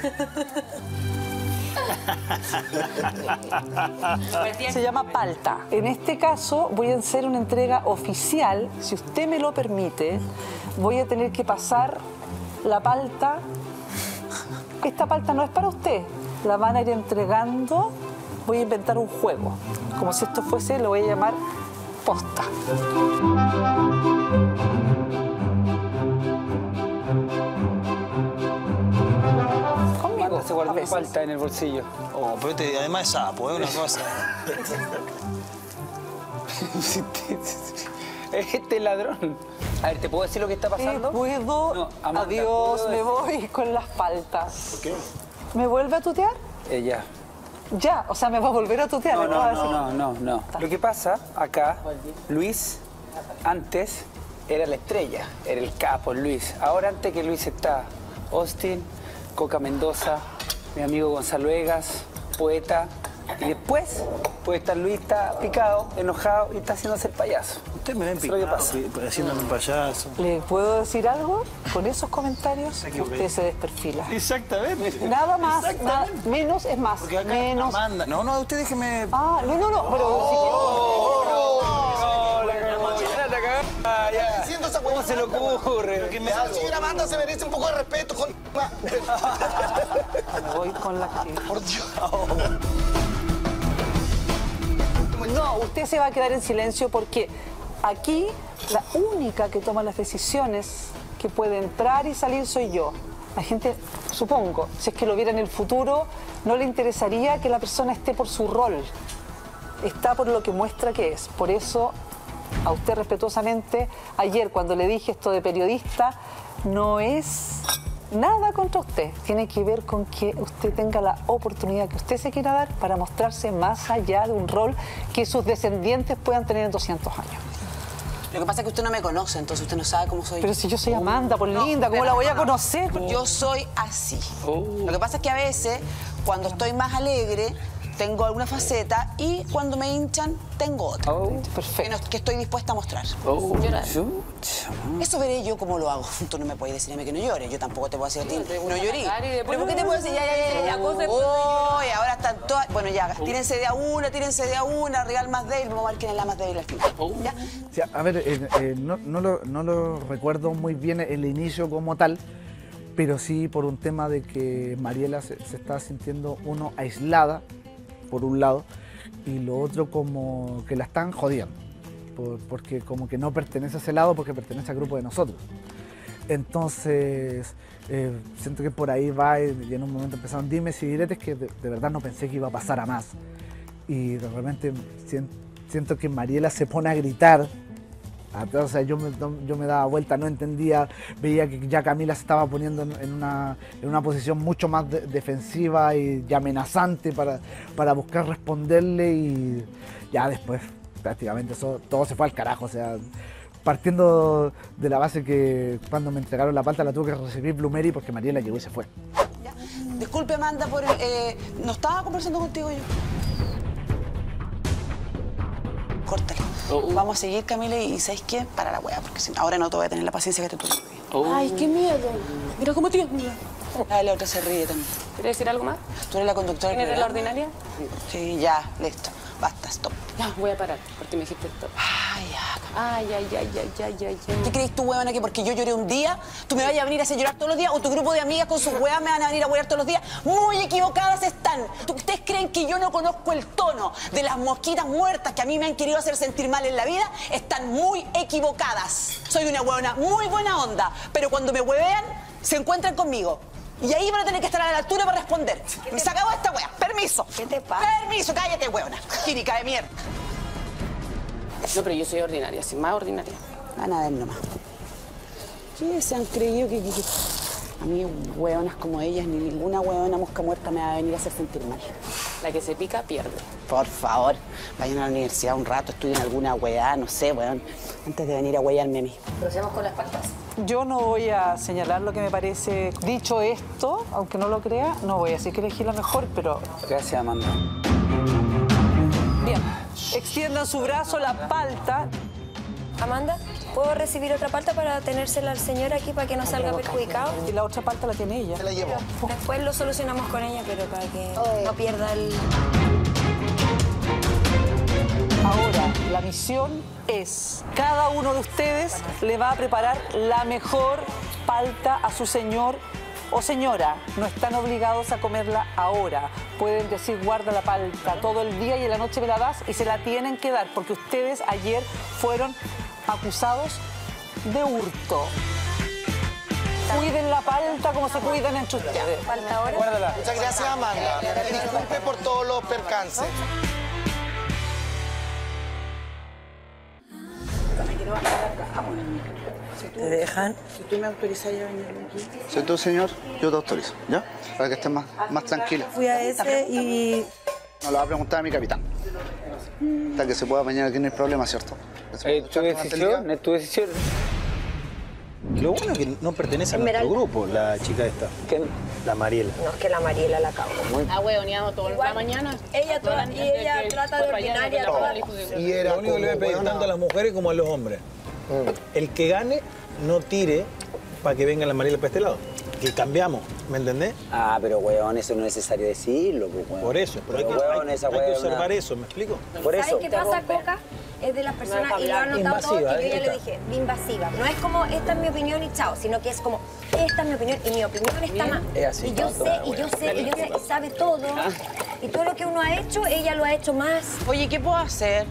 Se llama palta. En este caso voy a hacer una entrega oficial. Si usted me lo permite, voy a tener que pasar la palta. Esta palta no es para usted. La van a ir entregando. Voy a inventar un juego. Como si esto fuese, lo voy a llamar posta. Marta se guardó falta en el bolsillo. Oh, pero este además es sapo, es una cosa. Este ladrón. A ver, ¿te puedo decir lo que está pasando? Eh, puedo. No, Amanda, Adiós, ¿puedo me decir? voy con las paltas. ¿Por qué? ¿Me vuelve a tutear? Eh, ya. Ya, o sea, me va a volver a tutear. No, me va a no, decir- no, no, no. Lo que pasa acá, Luis, antes era la estrella, era el capo, Luis. Ahora antes que Luis está Austin, Coca Mendoza, mi amigo Gonzalo Egas, poeta. Y después puede estar Luis, está picado, enojado y está haciéndose el payaso. Usted me ven Eso es lo que picado, pasa. pi- haciéndome un payaso. ¿Le puedo decir algo? Con esos comentarios, usted se desperfila. Exactamente. Nada más, nada, menos es más. Porque acá menos. Amanda- No, no, usted déjeme... Ah, no, no, no, pero... ¿Cómo se le ocurre? Que me señora Amanda se merece un poco de respeto. Con... Me voy con la... Por Dios. No, usted se va a quedar en silencio porque aquí la única que toma las decisiones, que puede entrar y salir, soy yo. La gente, supongo, si es que lo viera en el futuro, no le interesaría que la persona esté por su rol. Está por lo que muestra que es. Por eso, a usted respetuosamente, ayer cuando le dije esto de periodista, no es nada contra usted. Tiene que ver con que usted tenga la oportunidad que usted se quiera dar para mostrarse más allá de un rol que sus descendientes puedan tener en doscientos años. Lo que pasa es que usted no me conoce, entonces usted no sabe cómo soy. Pero si yo soy Amanda, por linda, ¿cómo la voy a conocer? Yo soy así. Lo que pasa es que a veces, cuando estoy más alegre, tengo alguna faceta y cuando me hinchan, tengo otra. Que, no- que estoy dispuesta a mostrar. Llorar. Eso veré yo cómo lo hago. Tú no me puedes decir a mí que no llores. Yo tampoco te puedo decir a ti, no llorí. ¿Pero por qué te puedo decir? Ya, ya, ya, ya. La cosa es- Oh, y ahora están todas... Bueno, ya, tírense de a una, tírense de a una, Real más débil. Vamos a ver quién es la más débil al final. ¿Ya? Sí, a ver, eh, eh, no, no lo, no lo recuerdo muy bien el inicio como tal, pero sí por un tema de que Mariela se, se estaba sintiendo, uno, aislada, por un lado, y lo otro como que la están jodiendo, por, porque como que no pertenece a ese lado porque pertenece al grupo de nosotros. Entonces, eh, siento que por ahí va y, y en un momento empezaron dimes y diretes que de, de verdad no pensé que iba a pasar a más. Y de repente siento, siento que Mariela se pone a gritar. O sea, yo me, yo me daba vuelta, no entendía, veía que ya Camila se estaba poniendo en, en, una, en una posición mucho más de, defensiva y, y amenazante para, para buscar responderle y ya después prácticamente eso, todo se fue al carajo. O sea, partiendo de la base que cuando me entregaron la palta la tuve que recibir Blumeri porque Mariela llegó y se fue. Ya. Disculpe, Amanda, por el, eh, no estaba conversando contigo yo. Córtale. Oh. Vamos a seguir, Camila, y ¿sabes qué? Para la wea, porque si, ahora no te voy a tener la paciencia que te tuve. Oh. Ay, qué miedo. Mira cómo tienes miedo. Ah, la otra se ríe también. ¿Quieres decir algo más? ¿Tú eres la conductora del ¿Eres programa? la ordinaria? Sí, ya, listo. Basta, stop. Ya, voy a parar, porque me dijiste stop. Ay, ya. Ay, ay, ay, ay, ay, ay, ay. ¿Qué crees tú, huevona, que porque yo lloré un día, tú me vayas a venir a hacer llorar todos los días? ¿O tu grupo de amigas con sus huevas me van a venir a huear todos los días? Muy equivocadas están. ¿Ustedes creen que yo no conozco el tono de las mosquitas muertas que a mí me han querido hacer sentir mal en la vida? Están muy equivocadas. Soy una huevona muy buena onda, pero cuando me huevean, se encuentran conmigo. Y ahí van a tener que estar a la altura para responder. Se acabó esta wea. Permiso. ¿Qué te pasa? Permiso, cállate, huevona. Quírica de mierda. No, pero yo soy ordinaria, sin más ordinaria. Van a ver nomás. ¿Quiénes se han creído que, que, que a mí hueonas como ellas, ni ninguna hueona mosca muerta me va a venir a hacer sentir mal? La que se pica, pierde. Por favor, vayan a la universidad un rato, estudien alguna hueá, no sé, weón, antes de venir a huearme a mí. Procedemos con las paltas. Yo no voy a señalar lo que me parece. Dicho esto, aunque no lo crea, no voy a decir que elegí la mejor, pero... Gracias, Amanda. Bien, extiendan su brazo, la palta. Amanda, ¿puedo recibir otra palta para tenérsela al señor aquí para que no salga perjudicado? Y la otra palta la tiene ella. Se la llevo. Después lo solucionamos con ella, pero para que no pierda el... Ahora, la misión es, cada uno de ustedes le va a preparar la mejor palta a su señor o señora. No están obligados a comerla ahora. Pueden decir, guarda la palta todo el día y en la noche me la das y se la tienen que dar porque ustedes ayer fueron acusados de hurto. Cuiden la palta como se cuidan entre ustedes. ¿Falta ahora? Guárdala. Muchas gracias, Amanda. Disculpe por todos los percances. ¿Te dejan? Si tú me autorizas a venir aquí. Si tú, señor, yo te autorizo, ¿ya? Para que estés más, más tranquila. Fui a ese y... No lo va a preguntar a mi capitán. Hasta que se pueda bañar aquí no hay problema, ¿cierto? Es tu decisión, es tu decisión. Lo bueno es que no pertenece a nuestro grupo, la chica esta. ¿Quién? La Mariela. No, es que la Mariela la cago. Ah, hueoneado toda la mañana. Ella toda, y ella trata de ordinaria toda. Y era lo único que le voy a pedir tanto a las mujeres como a los hombres. El que gane, no tire para que venga la Mariela para este lado. Que cambiamos, ¿me entendés? Ah, pero weón, eso no es necesario decirlo, pues, weón. Por eso, pero, pero hay, que, weón, hay, esa hay que weona... observar eso, ¿me explico? Por eso. ¿Sabes qué pasa, Coca? Es de las personas, y lo han notado todos, que yo ya le dije, invasiva. No es como, esta es mi opinión y chao, sino que es como, esta es mi opinión y mi opinión está mal. Y yo sé, y yo sé, y yo sé, y sabe todo. Y todo lo que uno ha hecho, ella lo ha hecho más. Oye, ¿qué puedo hacer?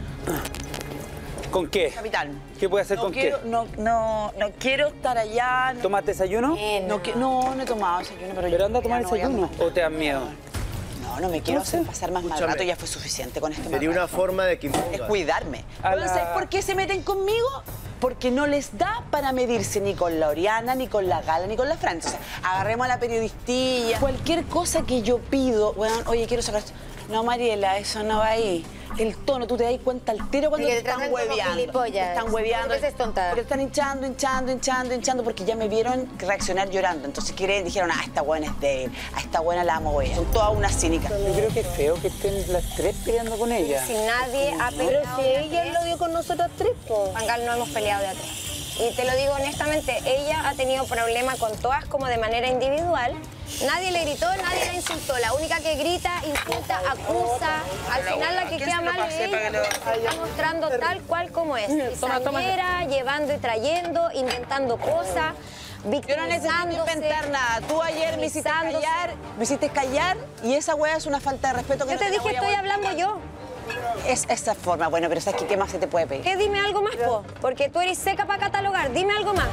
¿Con qué? Capitán. ¿Qué puede hacer no con quiero, qué? No, no, no quiero estar allá. ¿Tomaste desayuno? Eh, no, que, no, no he tomado desayuno, pero... ¿Pero anda a tomar no desayuno? ¿O te das miedo? No, no me quiero No sé. hacer pasar más mal Escúchame. rato, ya fue suficiente con este mal Sería una rato. forma de que Es impongas. cuidarme. A la- ¿Sabes por qué se meten conmigo? Porque no les da para medirse ni con la Oriana, ni con la Gala, ni con la Fran. O sea, agarremos a la periodistilla. Cualquier cosa que yo pido, bueno, oye, quiero sacar... No, Mariela, eso no va ahí. El tono, tú te das cuenta al tiro cuando Porque te te están tratan como hueveando. Te gilipollas. están hueveando. Porque es tonta. Porque te están hinchando, hinchando, hinchando, hinchando, porque ya me vieron reaccionar llorando. Entonces quieren, dijeron, ah, esta buena es débil, a esta buena la amo ella. Son todas unas cínicas. Yo creo que es feo que estén las tres peleando con ella. Si nadie ha peleado. Pero si ella lo dio con nosotros tres, pues. Pangal, no hemos peleado de atrás. Y te lo digo honestamente, ella ha tenido problemas con todas como de manera individual. Nadie le gritó, nadie la insultó. La única que grita, insulta, acusa. Al final la que queda mal es ella, porque se está mostrando tal cual como es. Cizañera, llevando y trayendo, inventando cosas, Yo no necesito inventar nada. Tú ayer me hiciste callar, me hiciste callar y esa wea es una falta de respeto que Yo no te la dije, voy a estoy volver. hablando yo. Es esa forma, bueno, pero ¿sabes qué, qué más se te puede pedir? ¿Qué? Dime algo más, po. Porque tú eres seca para catalogar. Dime algo más.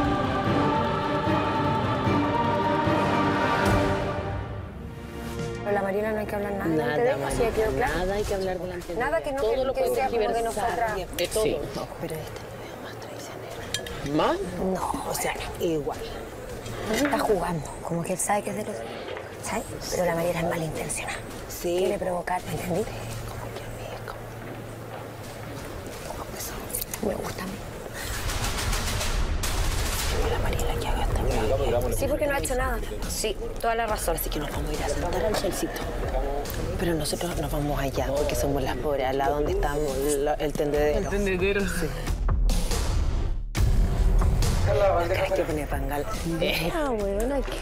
Pero la Mariela no hay que hablar nada delante de ella, ¿sí ya quedó claro? Nada hay que hablar delante de ella. Nada que no, Todo que, lo que podemos sea como de conversar. nosotras. De todo. Sí. No, pero este lo veo más traicionero. ¿Más? No, o sea, igual. Está jugando, como que él sabe que es de los... ¿Sabes? Pero la Mariela es malintencionada. Sí. Quiere provocar, ¿me entendí? Como que a mí es como... Como eso. Me gusta a mí. La Mariela que haga esta mierda. Sí, porque no ha hecho nada. Sí, toda la razón. Así que nos vamos a ir a sentar al solcito. Pero nosotros nos vamos allá, porque somos las pobres, al lado donde está el, el tendedero. El tendedero. Sí. Hay que poner pangal. Ah, bueno, ¿qué?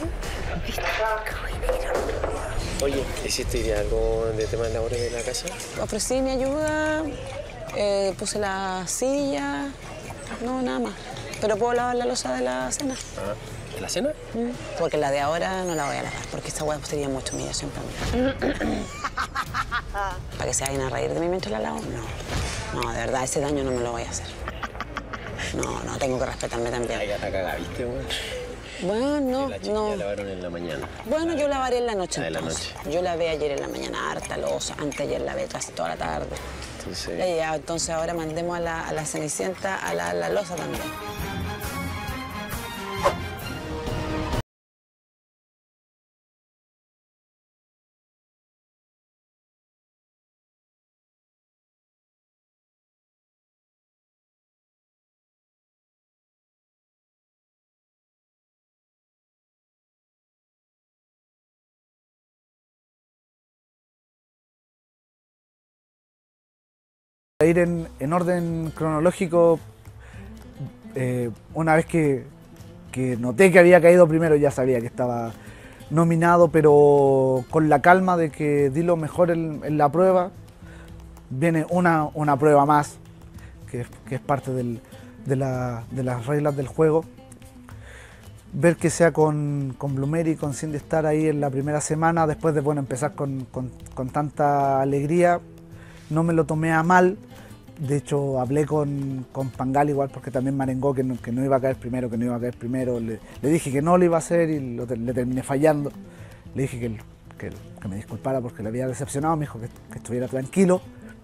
Oye, ¿hiciste algo de tema de labores de la casa? Ofrecí mi ayuda, eh, puse la silla, no, nada más. Pero puedo lavar la loza de la cena. Ah, ¿de la cena? Mm, Porque la de ahora no la voy a lavar, porque esa hueá sería mucha humillación para mí. ¿Para que se vayan a reír de mí mientras la lavo? No. No, de verdad, ese daño no me lo voy a hacer. No, no, tengo que respetarme también. Ay, gata caga, ¿viste, güey? Bueno, no, La chiquilla no. lavaron en la mañana. Bueno, yo lavaré en la noche. Ah, en la entonces. noche. Yo lavé ayer en la mañana harta loza, anteayer lavé casi toda la tarde. Entonces... Y ya, entonces ahora mandemos a la, a la Cenicienta a la, la loza también. Para ir en, en orden cronológico, eh, una vez que, que noté que había caído primero, ya sabía que estaba nominado, pero con la calma de que di lo mejor en, en la prueba, viene una, una prueba más, que, que es parte del, de, la, de las reglas del juego. Ver que sea con, con Blumeri, con Cindy estar ahí en la primera semana, después de bueno, empezar con, con, con tanta alegría, no me lo tomé a mal. De hecho, hablé con, con Pangal igual porque también me arengó que no, que no iba a caer primero, que no iba a caer primero. Le, le dije que no lo iba a hacer y lo, le terminé fallando. Le dije que, que, que me disculpara porque le había decepcionado, me dijo que, que estuviera tranquilo.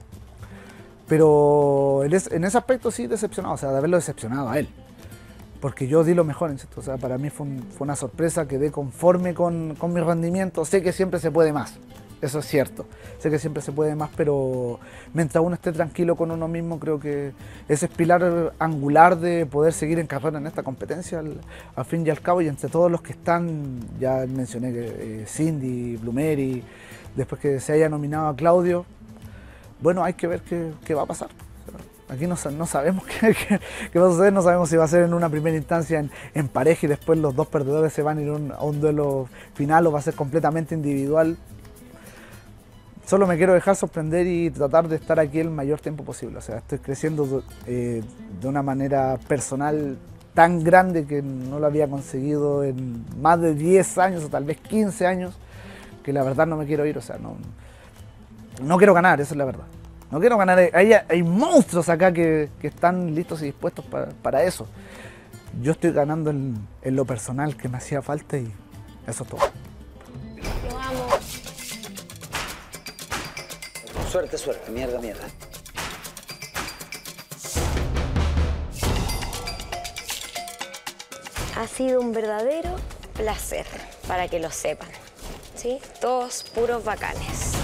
Pero en, es, en ese aspecto sí decepcionado, o sea, de haberlo decepcionado a él. Porque yo di lo mejor, ¿cierto? O sea, para mí fue, un, fue una sorpresa, quedé conforme con, con mi rendimiento. Sé que siempre se puede más. Eso es cierto, sé que siempre se puede más, pero mientras uno esté tranquilo con uno mismo, creo que ese es pilar angular de poder seguir en carrera en esta competencia, al, al fin y al cabo, y entre todos los que están, ya mencioné que eh, Cindy, Blumeri, después que se haya nominado a Claudio, bueno, hay que ver qué, qué va a pasar. Aquí no, no sabemos qué, qué, qué va a suceder, no sabemos si va a ser en una primera instancia en, en pareja y después los dos perdedores se van a ir un, a un duelo final o va a ser completamente individual. Solo me quiero dejar sorprender y tratar de estar aquí el mayor tiempo posible. O sea, estoy creciendo eh, de una manera personal tan grande que no lo había conseguido en más de diez años o tal vez quince años, que la verdad no me quiero ir. O sea, no, no quiero ganar, esa es la verdad. No quiero ganar. Hay, hay monstruos acá que, que están listos y dispuestos para, para eso. Yo estoy ganando en, en lo personal que me hacía falta y eso es todo. Lo amo. Suerte, suerte, mierda, mierda. Ha sido un verdadero placer, para que lo sepan. ¿Sí? Todos puros bacanes.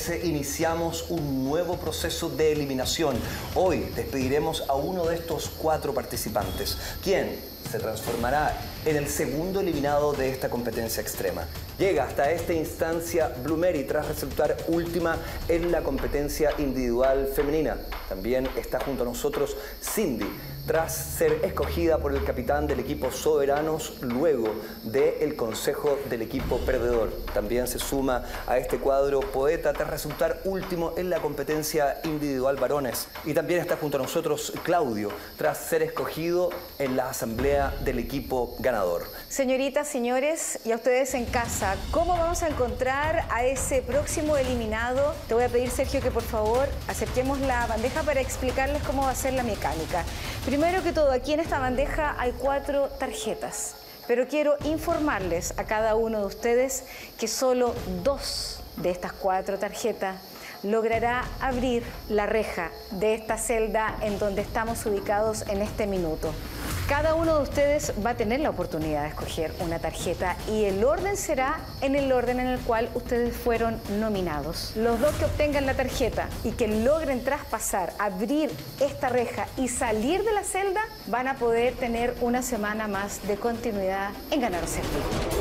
parece, iniciamos un nuevo proceso de eliminación. Hoy despediremos a uno de estos cuatro participantes, quien se transformará en el segundo eliminado de esta competencia extrema. Llega hasta esta instancia Blue Mary tras resultar última en la competencia individual femenina. También está junto a nosotros Cindy, tras ser escogida por el capitán del equipo Soberanos luego del consejo del equipo perdedor. También se suma a este cuadro Poeta tras resultar último en la competencia individual varones. Y también está junto a nosotros Claudio, tras ser escogido en la asamblea del equipo ganador. Señoritas, señores, y a ustedes en casa, ¿cómo vamos a encontrar a ese próximo eliminado? Te voy a pedir, Sergio, que por favor acerquemos la bandeja para explicarles cómo va a ser la mecánica. Primero que todo, aquí en esta bandeja hay cuatro tarjetas, pero quiero informarles a cada uno de ustedes que solo dos de estas cuatro tarjetas logrará abrir la reja de esta celda en donde estamos ubicados en este minuto. Cada uno de ustedes va a tener la oportunidad de escoger una tarjeta y el orden será en el orden en el cual ustedes fueron nominados. Los dos que obtengan la tarjeta y que logren traspasar, abrir esta reja y salir de la celda van a poder tener una semana más de continuidad en Ganar o Servir.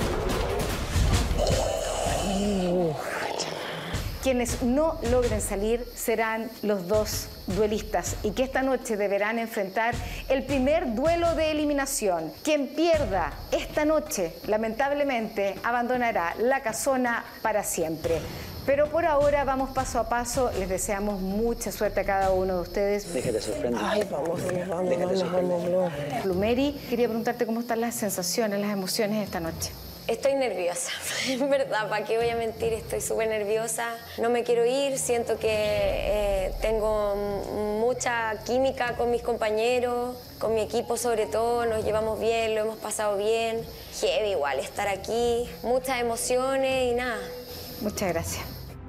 Quienes no logren salir serán los dos duelistas y que esta noche deberán enfrentar el primer duelo de eliminación. Quien pierda esta noche, lamentablemente, abandonará la casona para siempre. Pero por ahora vamos paso a paso. Les deseamos mucha suerte a cada uno de ustedes. Déjate sorprender. Ay, vamos, vamos, vamos, vamos, vamos. Blue Mary, quería preguntarte cómo están las sensaciones, las emociones esta noche. Estoy nerviosa, en verdad, ¿para qué voy a mentir? Estoy súper nerviosa, no me quiero ir, siento que eh, tengo mucha química con mis compañeros, con mi equipo sobre todo, nos llevamos bien, lo hemos pasado bien. Heavy igual estar aquí, muchas emociones y nada. Muchas gracias.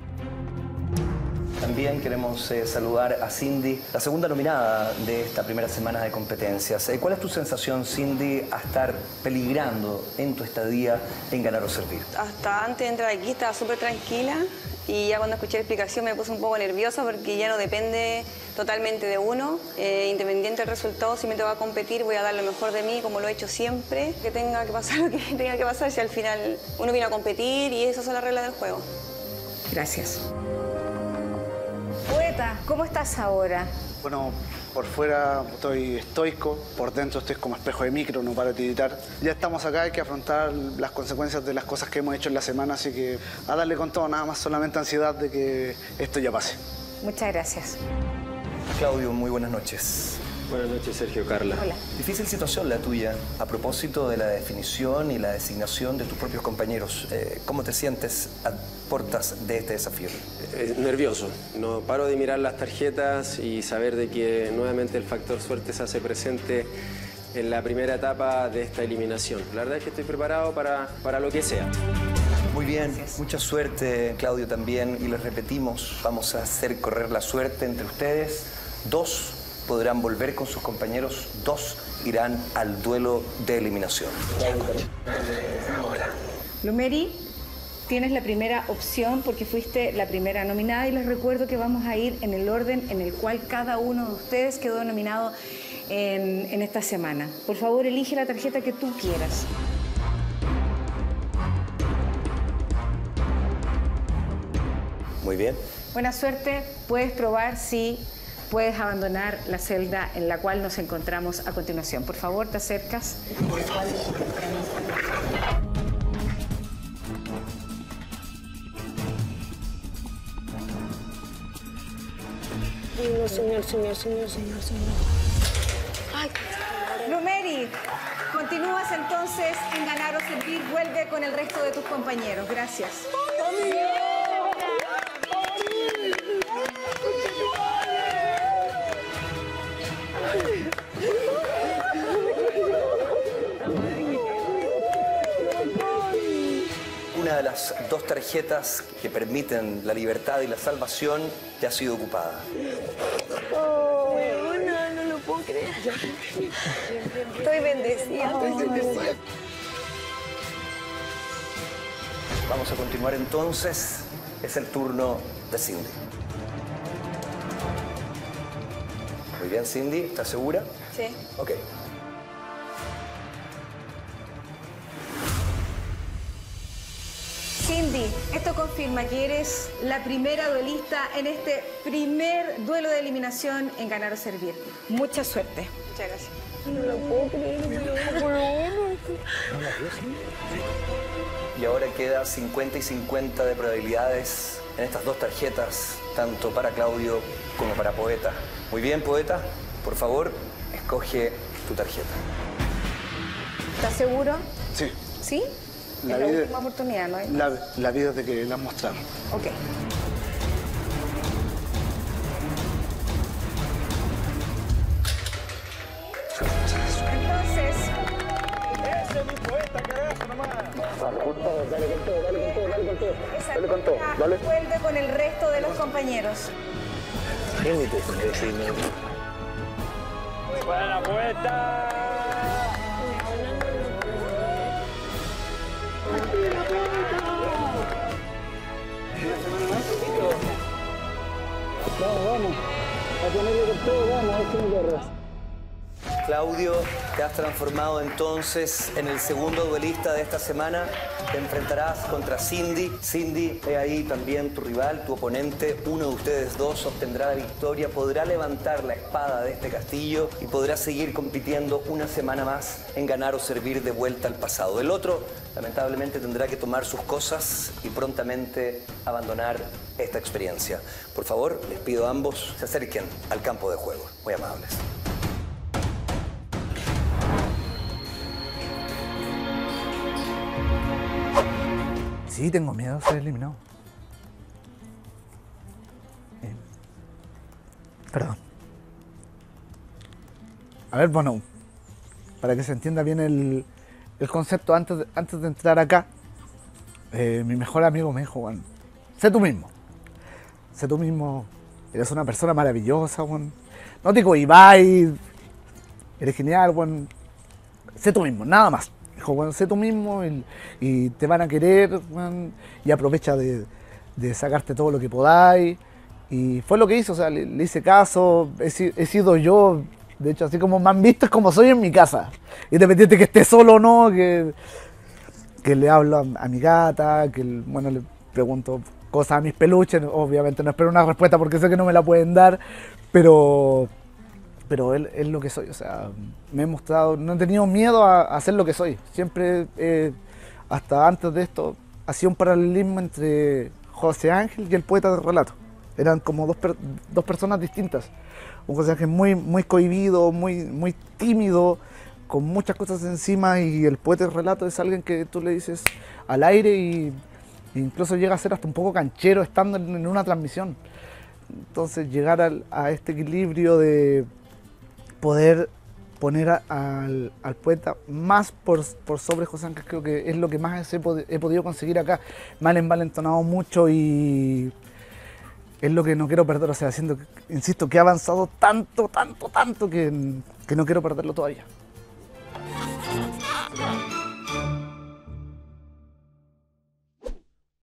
También queremos eh, saludar a Cindy, la segunda nominada de esta primera semana de competencias. Eh, ¿Cuál es tu sensación, Cindy, a estar peligrando en tu estadía en Ganar o Servir? Hasta antes de entrar aquí estaba súper tranquila y ya cuando escuché la explicación me puse un poco nerviosa porque ya no depende totalmente de uno. Eh, independiente del resultado, si me toca competir voy a dar lo mejor de mí como lo he hecho siempre. Que tenga que pasar lo que tenga que pasar si al final uno vino a competir y esas son las reglas del juego. Gracias. Poeta, ¿cómo estás ahora? Bueno, por fuera estoy estoico, por dentro estoy como espejo de micro, no paro de tiritar. Ya estamos acá, hay que afrontar las consecuencias de las cosas que hemos hecho en la semana, así que a darle con todo, nada más solamente ansiedad de que esto ya pase. Muchas gracias. Claudio, muy buenas noches. Buenas noches, Sergio, Carla. Hola. Difícil situación la tuya a propósito de la definición y la designación de tus propios compañeros. Eh, ¿Cómo te sientes a portas de este desafío? Eh, nervioso. No paro de mirar las tarjetas y saber de que nuevamente el factor suerte se hace presente en la primera etapa de esta eliminación. La verdad es que estoy preparado para, para lo que sea. Muy bien, gracias. Mucha suerte, Claudio, también. Y les repetimos, vamos a hacer correr la suerte entre ustedes. Dos podrán volver con sus compañeros, dos irán al duelo de eliminación. Blue Mary, tienes la primera opción porque fuiste la primera nominada y les recuerdo que vamos a ir en el orden en el cual cada uno de ustedes quedó nominado en, en esta semana. Por favor, elige la tarjeta que tú quieras. Muy bien. Buena suerte. Puedes probar si puedes abandonar la celda en la cual nos encontramos a continuación. Por favor, te acercas. Por favor. Señor, señor, señor, señor, señor, señor. Ay. Blue Mary, continúas entonces en Ganar o Servir. Vuelve con el resto de tus compañeros. Gracias. Una de las dos tarjetas que permiten la libertad y la salvación ya ha sido ocupada. Oh, no, no lo puedo creer. Estoy bendecida. Estoy bendecida. Vamos a continuar entonces es el turno de Cindy. Muy bien, Cindy, ¿estás segura? Sí. Ok. Cindy, esto confirma que eres la primera duelista en este primer duelo de eliminación en Ganar o Servir. Mucha suerte. Muchas gracias. No lo puedo creer, Y ahora queda cincuenta y cincuenta de probabilidades en estas dos tarjetas, tanto para Claudio como para Poeta. Muy bien, Poeta, por favor, escoge tu tarjeta. ¿Estás seguro? Sí. ¿Sí? La es la vida- última oportunidad, ¿no? La, la vida de que la mostraron. Ok. Entonces, ¡Ese es mi poeta, carajo, nomás! dale con todo, dale con todo, dale con todo, dale con todo. Esa dale. Vuelve con el resto de los compañeros. ¡Buena poeta! Vamos, vamos. A ponerle con todo, vamos, a ver si me corres. Claudio, te has transformado entonces en el segundo duelista de esta semana. Te enfrentarás contra Cindy. Cindy, he ahí también tu rival, tu oponente. Uno de ustedes dos obtendrá la victoria, podrá levantar la espada de este castillo y podrá seguir compitiendo una semana más en Ganar o Servir de vuelta al pasado. El otro, lamentablemente, tendrá que tomar sus cosas y prontamente abandonar esta experiencia. Por favor, les pido a ambos se acerquen al campo de juego. Muy amables. Sí, tengo miedo de ser eliminado. Eh, Perdón. A ver, bueno, para que se entienda bien el, el concepto, antes de, antes de entrar acá, eh, mi mejor amigo me dijo, bueno, sé tú mismo. Sé tú mismo, eres una persona maravillosa, bueno. No te digo, Ibai, eres genial, bueno. Sé tú mismo, nada más. Dijo, bueno, sé tú mismo y, y te van a querer, bueno, y aprovecha de, de sacarte todo lo que podáis. Y fue lo que hizo, o sea, le, le hice caso, he, si- he sido yo, de hecho, así como me han visto, es como soy en mi casa. Independiente que esté solo o no, que, que le hablo a, a mi gata, que bueno, le pregunto cosas a mis peluches, obviamente no espero una respuesta porque sé que no me la pueden dar, pero... pero él es lo que soy, o sea, me he mostrado, no he tenido miedo a, a ser lo que soy. Siempre, eh, hasta antes de esto, hacía un paralelismo entre José Ángel y el poeta de relato. Eran como dos, per- dos personas distintas. Un José Ángel muy, muy cohibido, muy, muy tímido, con muchas cosas encima, y el poeta de relato es alguien que tú le dices al aire y e incluso llega a ser hasta un poco canchero estando en, en una transmisión. Entonces llegar al- a este equilibrio de poder poner a- al, al poeta más por, por sobre José Ángel, creo que es lo que más he, pod- he podido conseguir acá. Me han envalentonado mucho y es lo que no quiero perder. O sea, siento, que- insisto, que he avanzado tanto, tanto, tanto que, que no quiero perderlo todavía.